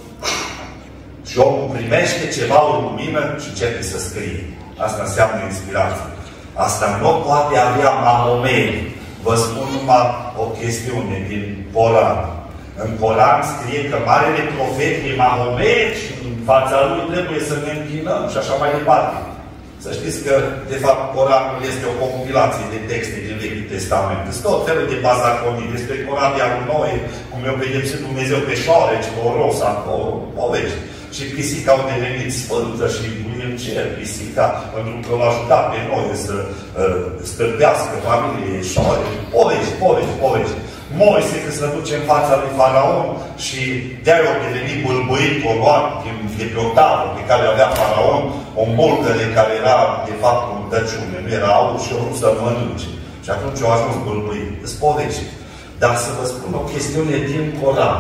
Și omul primește ceva o lumină și începe să scrie. Asta înseamnă inspirație. Asta nu poate avea Mahomet. Vă spun numai o chestiune din Coran. În Coran scrie că marele profet e Mahomet și în fața lui trebuie să ne închinăm și așa mai departe. Să știți că, de fapt, Coranul este o compilație de texte din Vechiul Testament. Sunt tot felul de bazaconii despre Corabia lui Noe, cum i-a pedepsit Dumnezeu pe șoareci, pe o rosa, pe o povești. Și pisica au devenit sfântă și în cer pisica, pentru că l-a ajutat pe noi să uh, stârpească familie, șoare, povești, povești, povești. Moise că se duce în fața lui Faraon și de-aia au devenit bâlbâit o luat de pe o tavă pe care avea Faraon, o mulgăre care era de fapt un dăciune, nu era aur și o vrut să mănânce. Și atunci au ajuns bâlbâit. Îți povești. Dar să vă spun o chestiune din Coran.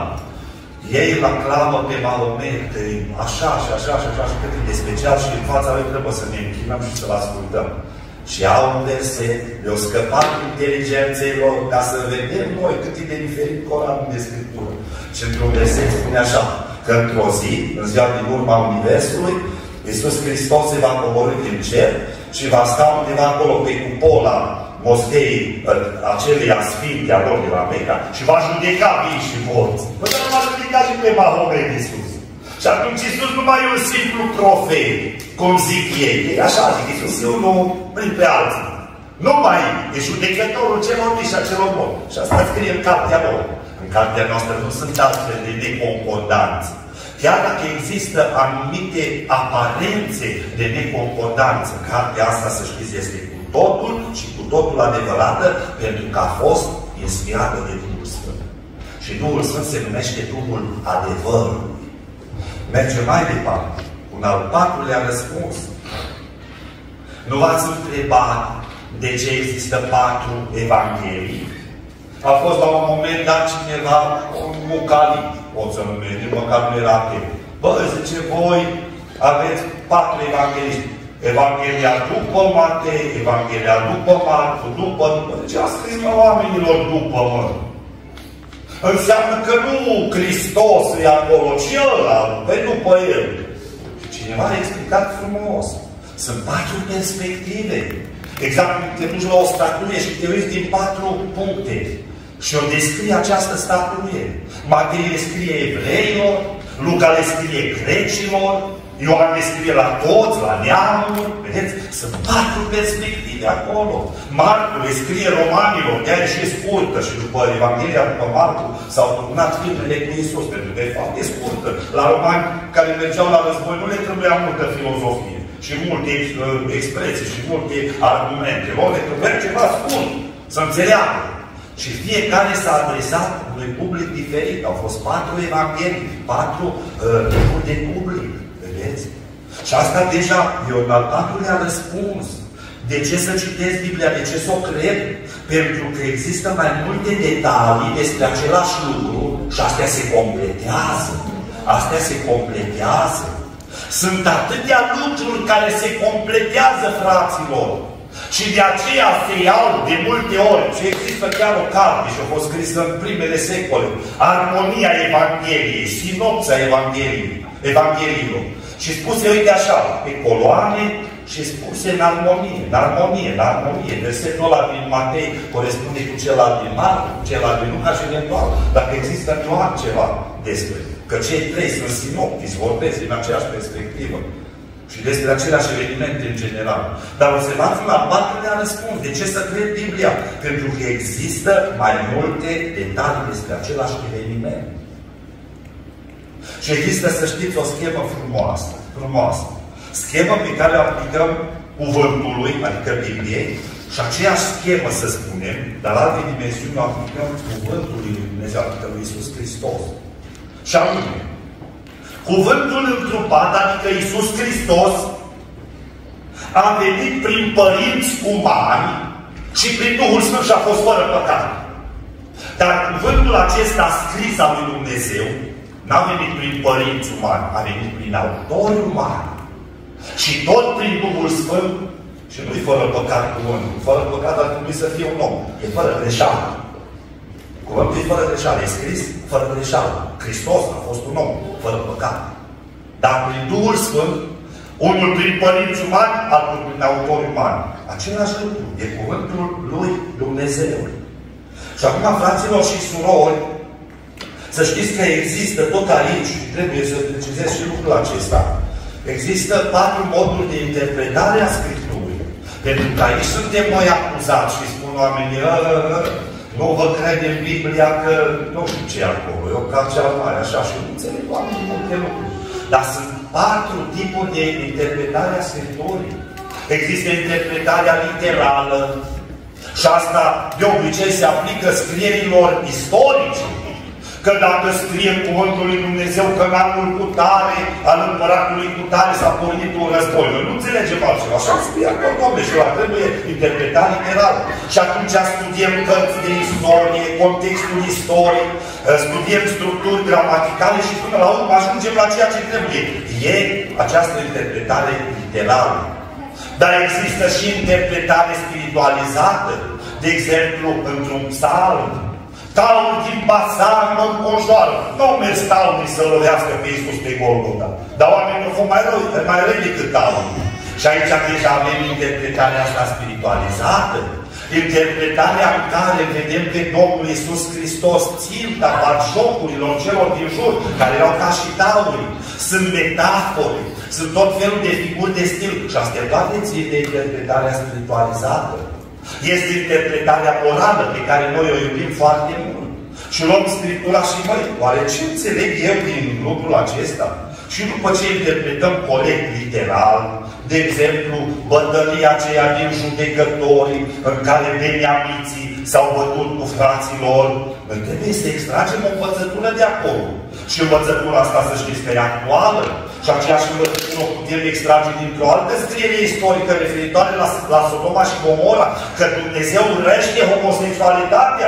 Ei îl aclamă pe Mahomet, așa și așa și așa și cât e de special și în fața lui trebuie să ne închinăm și să-l ascultăm. Și au un verset, le-au scăpat inteligenței lor ca să vedem noi cât e de diferit Coranul de Scriptură. Și într-un verset spune așa, că într-o zi, în ziua din urma Universului, Iisus Hristos se va coborî din cer și va sta undeva acolo pe cupola moscheii aceleia sfinte a lor de la Meca și va judeca vii și morți. Păi dar va judeca și pe Mahomet Iisus. Și atunci Iisus nu mai e un simplu profet, cum zic ei. Așa zic, Iisus e unul printre alții. Nu mai e judecătorul celor vii și a celor morți. Și asta scrie în cartea lor. În cartea noastră nu sunt altfel de neconcordanți. Chiar dacă există anumite aparențe de neconcordanță, cartea asta, să știți, este cu totul și cu totul adevărată, pentru că a fost inspirată de Duhul Sfânt. Și Duhul Sfânt se numește Duhul adevărului. Merge mai departe. Un al patrulea răspuns. Nu v-ați întrebat de ce există patru evanghelii? A fost la un moment dat cineva, un mucalit, pot să numesc, nici măcar nu era atent. Bă, zice, voi aveți patru evanghelii. Evanghelia după Matei, Evanghelia după Marcu, după... Deci a scris la oamenilor după, mă. Înseamnă că nu Hristos e acolo, ci ăla, pe după el. Și cineva a explicat frumos. Sunt patru perspective. Exact cum te duci la o statuie și te uiți din patru puncte. Și o descrie această statuie. Matei le scrie evreilor, Luca le scrie grecilor, Ioan le scrie la toți, la neamuri. Vedeți? Sunt patru perspective acolo. Marcu le scrie romanilor, de-aia și e scurtă. Și după Evanghelia, după Marcu, s-au turnat filmele cu Iisus, pentru că de fapt e scurtă. La romani care mergeau la război nu le trebuia multă filozofie și multe uh, expresii și multe argumente. Lor le trebuia ceva scurt, să înțeleagă. Și fiecare s-a adresat unui public diferit. Au fost patru evanghelii, patru uh, tipuri de public. Vedeți? Și asta deja e un al patrulea răspuns. De ce să citesc Biblia? De ce să o cred? Pentru că există mai multe detalii despre același lucru și astea se completează. Astea se completează. Sunt atâtea lucruri care se completează, fraților. Și de aceea se iau de multe ori, și există chiar o carte și a fost scrisă în primele secole, Armonia Evangheliei, Sinopsa Evangheliei, Evangheliilor. Și spuse, uite așa, pe coloane și spuse în armonie, în armonie, în armonie. Versetul ăla din Matei corespunde cu celălalt din Marcu, cu celălalt din Luca și eventual. Dacă există doar ceva despre. Că cei trei sunt sinoptici, vorbesc din aceeași perspectivă. Și despre aceleași evenimente în general. Dar observați la patrulea răspuns. De ce să cred Biblia? Pentru că există mai multe detalii despre același eveniment. Și există, să știți, o schemă frumoasă. frumoasă. Schemă pe care o aplicăm cuvântului, adică Bibliei, și aceeași schemă, să spunem, dar la alte dimensiuni o aplicăm cuvântului lui Dumnezeu, adică lui Iisus Hristos. Și anume, cuvântul întrupat, adică Iisus Hristos, a venit prin părinți umani și prin Duhul Sfânt și a fost fără păcat. Dar cuvântul acesta scris al lui Dumnezeu n-a venit prin părinți umani, a venit prin autori umani. Și tot prin Duhul Sfânt, și nu-i fără păcat cuvântul. Fără păcat ar trebui să fie un om. E fără greșeală. Cuvântul e fără greșeală. E scris fără greșeală. Hristos a fost un om fără păcat. Dar prin Duhul Sfânt, unul prin părinți umani, altul prin autori umani. Același lucru. E cuvântul lui Dumnezeu. Și acum, fraților și surori, să știți că există tot aici, trebuie să precizez și lucrul acesta, există patru moduri de interpretare a Scripturii. Pentru că aici suntem noi acuzați și spun oamenii, nu vă crede în Biblia că nu știu ce e acolo, e o ca cea mare, așa, și nu înțeleg oamenii multe lucruri. Dar sunt patru tipuri de interpretare a Scripturii. Există interpretarea literală și asta de obicei se aplică scrierilor istorice. Că dacă scrie în cuvântul lui Dumnezeu că în anul cu tare, al împăratului cu tare s-a pornit un război. Noi nu înțelegem altceva. Așa scrie acolo, domnule, și la trebuie interpretat literal. Și atunci studiem cărți de istorie, contextul istoric, studiem structuri gramaticale și până la urmă ajungem la ceea ce trebuie. E această interpretare literală. Dar există și interpretare spiritualizată. De exemplu, într-un psalm, tauri din Basan mă înconjoară. Nu au mers taurii să lovească pe Iisus pe Golgota. Dar oamenii au fost mai răi, mai răi decât taurii. Și aici deja avem interpretarea asta spiritualizată. Interpretarea în care vedem pe Domnul Iisus Hristos ținta batjocurilor celor din jur, care erau ca și taurii. Sunt metafore, sunt tot felul de figuri de stil. Și astea toate țin de interpretarea spiritualizată. Este interpretarea morală pe care noi o iubim foarte mult. Și luăm Scriptura și noi, oare ce înțeleg eu din lucrul acesta? Și după ce interpretăm corect, literal, de exemplu, bătălia aceea din judecători, în care beniamiții s-au bătut cu fraților, Noi trebuie să extragem o învățătură de acolo. Și învățătura asta, să știți că e actuală. Și aceeași învățătură o putem extrage dintr-o altă scriere istorică referitoare la, la Sodoma și Gomora, că Dumnezeu urăște homosexualitatea.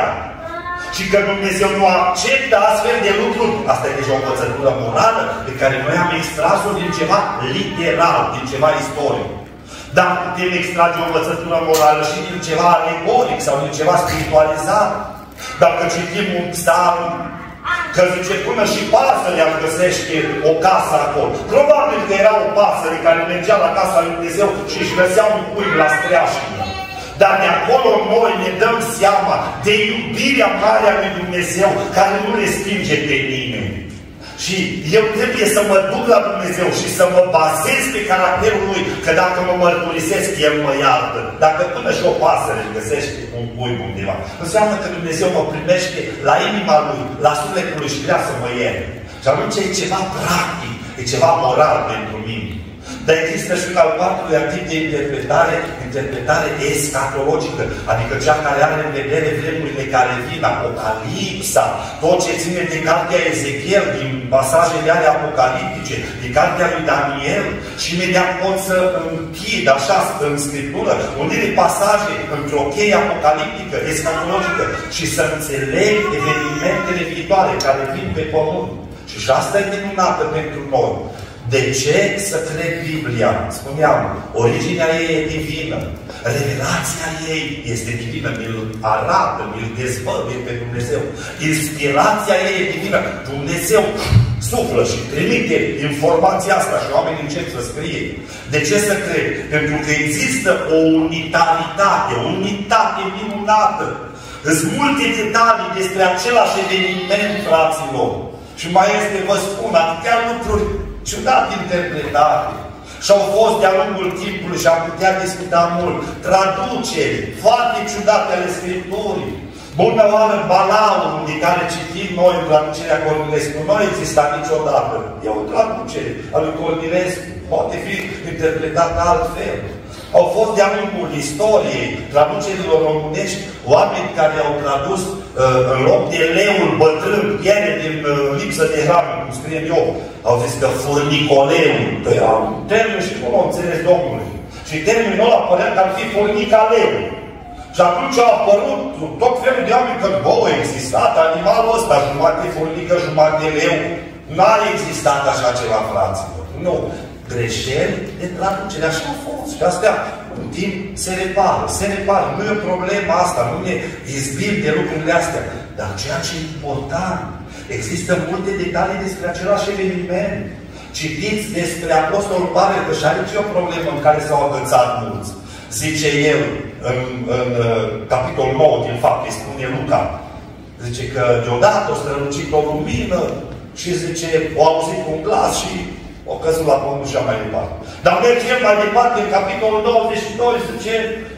Și că Dumnezeu nu acceptă astfel de lucruri. Asta e deja o învățătură morală pe care noi am extras-o din ceva literal, din ceva istoric. Dar putem extrage o învățătură morală și din ceva alegoric sau din ceva spiritualizat. Dacă citim un psalm, că zice, până și pasărea îmi găsește o casă acolo. Probabil că era o pasăre care mergea la casa lui Dumnezeu și își găsea un pui la streașină. Dar de acolo noi ne dăm seama de iubirea mare a lui Dumnezeu, care nu respinge pe nimeni. Și eu trebuie să mă duc la Dumnezeu și să mă bazez pe caracterul Lui, că dacă mă mărturisesc, El mă iartă. Dacă până și o pasăre găsește un pui undeva, înseamnă că Dumnezeu mă primește la inima Lui, la sufletul Lui și vrea să mă ierte. Și atunci e ceva practic, e ceva moral pentru mine. Dar există și un al patrulea tip de interpretare, interpretare escatologică, adică cea care are în vedere vremurile care vin, Apocalipsa, tot ce ține de cartea Ezechiel, din pasajele alea apocaliptice, din cartea lui Daniel, și imediat pot să închid așa în Scriptură unele pasaje într-o cheie apocaliptică, escatologică, și să înțeleg evenimentele viitoare care vin pe pământ. Și și asta e minunată pentru noi. De ce să cred Biblia? Spuneam, originea ei e divină. Revelația ei este divină. Mi-l arată, mi-l dezvăluie pe Dumnezeu. Inspirația ei e divină. Dumnezeu suflă și trimite informația asta și oamenii încep să scrie. De ce să cred? Pentru că există o unitaritate, o unitate minunată. Sunt multe detalii despre același eveniment, fraților. Și mai este, vă spun, atâtea lucruri ciudat interpretate. Și au fost de-a lungul timpului și am putea discuta mult. Traduceri foarte ciudate ale Scripturii. Bună oară Balaul, de care citim noi în traducerea Cornilescu, nu exista niciodată. E o traducere a lui Cornilescu. Poate fi interpretată altfel. Au fost de-a lungul istoriei, traducerilor românești, oameni care au tradus uh, în loc de leul bătrân, piele din uh, lipsă de hrană, cum scrie eu, au zis că furnicoleul, că era un termen și nu l-au înțeles Domnului. Și termenul ăla părea că ar fi furnicaleu. Și atunci a apărut tot felul de oameni că, bă, a existat animalul ăsta, jumătate furnică, jumătate leu. N-a existat așa ceva, fraților. Nu. Greșeli de traducere. Așa a fost. Și astea, în timp, se repară. Se repară. Nu e o problemă asta. Nu ne izbim de lucrurile astea. Dar ceea ce e important, există multe detalii despre același eveniment. Citiți despre Apostolul Pavel, că și aici e o problemă în care s-au agățat mulți. Zice el, în, în capitolul nouă din Fapte, spune Luca, zice că deodată a strălucit o lumină și zice, o auzit un glas și o căzut la pământ și mai departe. Dar mergem mai departe, în capitolul douăzeci și doi, zice,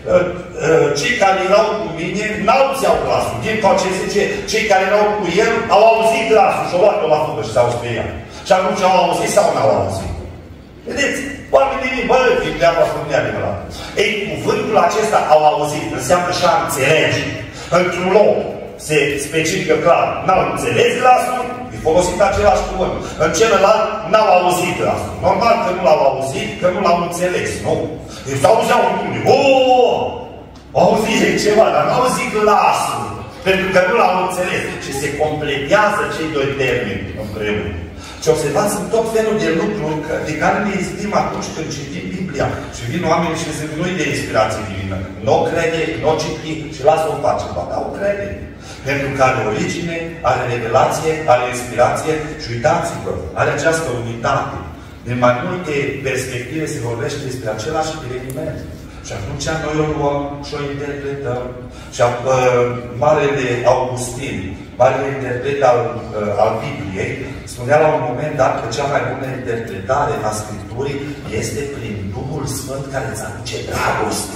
cei care erau cu mine n-auzeau glasul. Din ce zice, cei care erau cu el au auzit glasul și au luat-o la fugă și s-au speriat. Și atunci au auzit sau n-au auzit? Vedeți? Oamenii, bă, Biblia va spune adevărat. Ei, cuvântul acesta au auzit, înseamnă și a înțelege. Într-un loc se specifică clar, n-au înțeles glasul, e folosit același cuvânt. În celălalt, n-au auzit glasul. Normal că nu l-au auzit, că nu l-au înțeles, nu? Deci s-auzeau un public, ooo, au auzit ceva, dar n-au auzit glasul, pentru că nu l-au înțeles. Și se completează cei doi termeni împreună. Și observați, sunt tot felul de lucruri de care ne izbim atunci când citim Biblia. Și vin oamenii și zic, nu-i de inspirație divină. Nu o crede, nu o citi și lasă-o în pace. Ba, da, o crede. Pentru că are origine, are revelație, are inspirație și uitați-vă, are această unitate. Din mai multe perspective se vorbește despre același eveniment. Și atunci noi o luăm și o interpretăm. Și uh, Marele Augustin, marele interpret al, uh, al Bibliei, spunea la un moment dat că cea mai bună interpretare a Scripturii este prin Duhul Sfânt care îți aduce dragoste.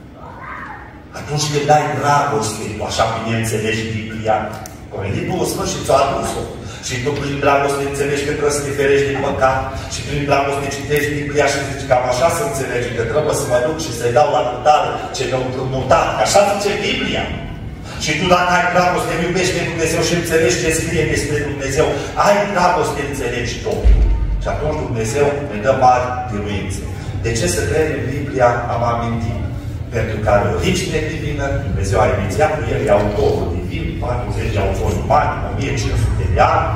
Atunci când ai dragoste, tu așa bine înțelegi Biblia, a venit Duhul Sfânt și ți-a adus-o. Și tu prin dragoste înțelegi că trebuie să te ferești din păcat. Și prin dragoste citești Biblia și zici, cam așa să înțelegi, că trebuie să mă duc și să-i dau la cutare ce mi-au împrumutat. Așa zice Biblia. Și tu dacă ai dragoste, iubești pe Dumnezeu și înțelegi ce scrie despre Dumnezeu, ai dragoste, înțelegi totul. Și atunci Dumnezeu ne dă mari biruințe. De ce să credem în Biblia? Am amintit. Pentru că are o origine divină, Dumnezeu a inițiat cu el, e autorul divin, patruzeci au fost bani, o mie cinci sute de ani,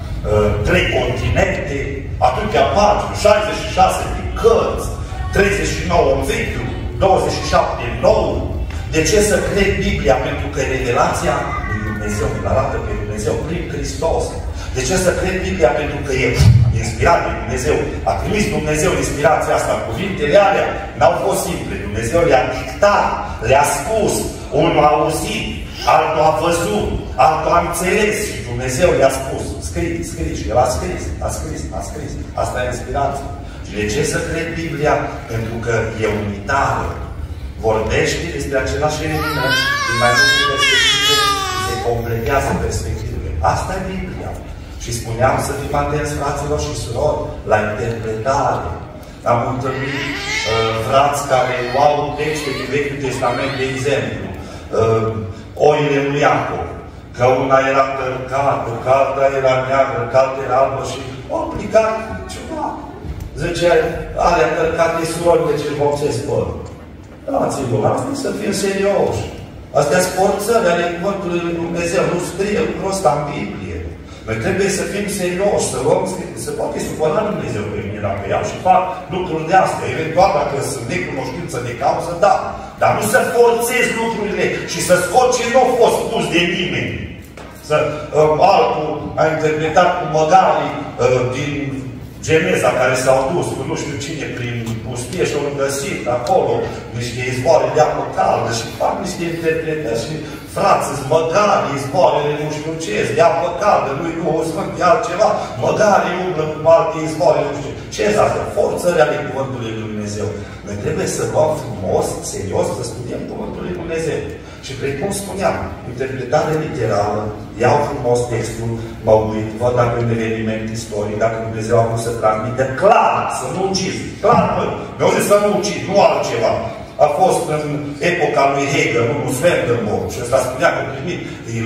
trei continente, atâtea pagini, șaizeci și șase de cărți, treizeci și nouă în vechiul, douăzeci și șapte în nou. De ce să cred Biblia? Pentru că revelația lui Dumnezeu îl arată pe Dumnezeu prin Hristos. De ce să cred Biblia? Pentru că e inspirat de Dumnezeu. A trimis Dumnezeu inspirația asta. Cuvintele alea n-au fost simple. Dumnezeu le-a dictat, le-a spus. Unul a auzit, altul a văzut, altul a înțeles și Dumnezeu le-a spus. Scrie, scrie. Și El a scris, a scris, a scris. Asta e inspirație. Și de ce să cred Biblia? Pentru că e unitară. Vorbește despre același element din mai multe perspective și se completează perspectivele. Asta e Biblia. Și spuneam să fim atenți, fraților și surori, la interpretare. Am întâlnit uh, frați care luau texte din Vechiul Testament, de exemplu, uh, oile lui Iacov, că una era cărcată, că alta era neagră, că alta era albă și au aplicat ceva. Zice, alea cărcate surorile ce vopsesc părul. Dați-vă, asta să fim serioși. Astea sunt forțări ale cuvântului lui Dumnezeu, nu scrie lucrul ăsta în Biblie. Noi trebuie să fim serioși, să luăm, să poate supăra Dumnezeu pe mine dacă iau și fac lucruri de astea. Eventual, dacă sunt necunoștință de cauză, da. Dar nu să forțezi lucrurile și să scoți ce nu a fost spus de nimeni. Să, uh, altul a interpretat cu măgarii uh, din Geneza care s-au dus cu nu știu cine prin pustie și au găsit acolo niște izvoare de apă caldă și fac niște interpretări și frați, măgari, izvoarele nu știu ce, de apă caldă, nu-i Duhul Sfânt, e altceva, măgari umblă cu alte izvoare, nu știu ce. Ce e asta? Forțări ale Cuvântului lui Dumnezeu. Noi trebuie să luăm frumos, serios, să studiem Cuvântul lui Dumnezeu. Și precum spuneam, interpretare literală, iau frumos textul, mă uit, văd dacă e un eveniment istoric, dacă Dumnezeu a vrut să transmită clar, să nu ucizi, clar, măi, mi-au zis să nu ucizi, nu altceva. A fost în epoca lui Hegel, unul Swedenborg, și ăsta spunea că a primit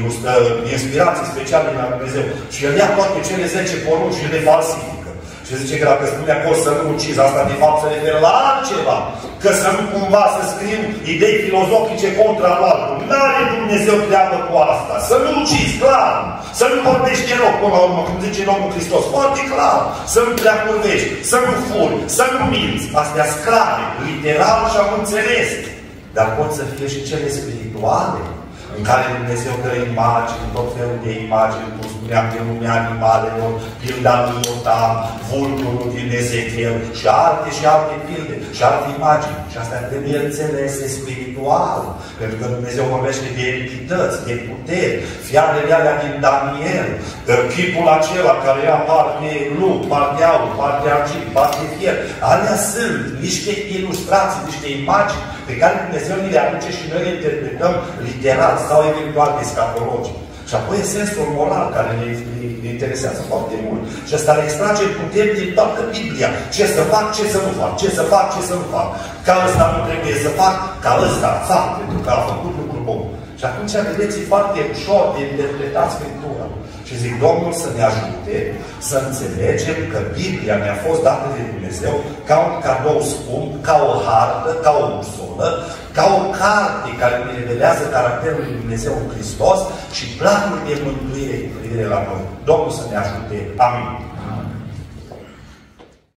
inspirații speciale de la Dumnezeu. Și el ia toate cele zece porunci și le falsifică. Și zice că dacă spune acolo să nu ucizi, asta de fapt se referă la altceva. Că să nu cumva să scriu idei filozofice contra altul. N-are Dumnezeu treabă cu asta. Să nu ucizi, clar. Să nu vorbești de rău, până la urmă, cum zice Domnul Hristos. Foarte clar. Să nu prea curvești, să nu furi, să nu minți. Astea sclave, literal și am înțeles. Dar pot să fie și cele spirituale, în care Dumnezeu dă imagini, tot felul de imagini, cum spuneam, de lumea animalelor, pilda lui Iotam, vulturul din Ezechiel și alte și alte pilde și alte imagini. Și asta trebuie înțelese spiritual, pentru că Dumnezeu vorbește de entități, de puteri, fiarele alea din Daniel, chipul acela care ia parte lup, parte aur, parte argint, parte fier. Alea sunt niște ilustrații, niște imagini pe care Dumnezeu ni le aduce și noi le interpretăm literal sau eventual escatologic. Și apoi e sensul moral care ne, ne interesează foarte mult. Și ăsta le extrage puteri din toată Biblia. Ce să fac, ce să nu fac, ce să fac, ce să nu fac. Ca ăsta nu trebuie să fac, ca ăsta fac, pentru că a făcut lucruri bune. Și atunci vedeți, e foarte ușor de interpretat Scriptura. Și zic, Domnul să ne ajute să înțelegem că Biblia ne-a fost dată de Dumnezeu ca un cadou scump, ca o hartă, ca o busolă, ca o carte care ne revelează caracterul lui Dumnezeu în Hristos și planul de mântuire cu privire la noi. Domnul să ne ajute. Amin.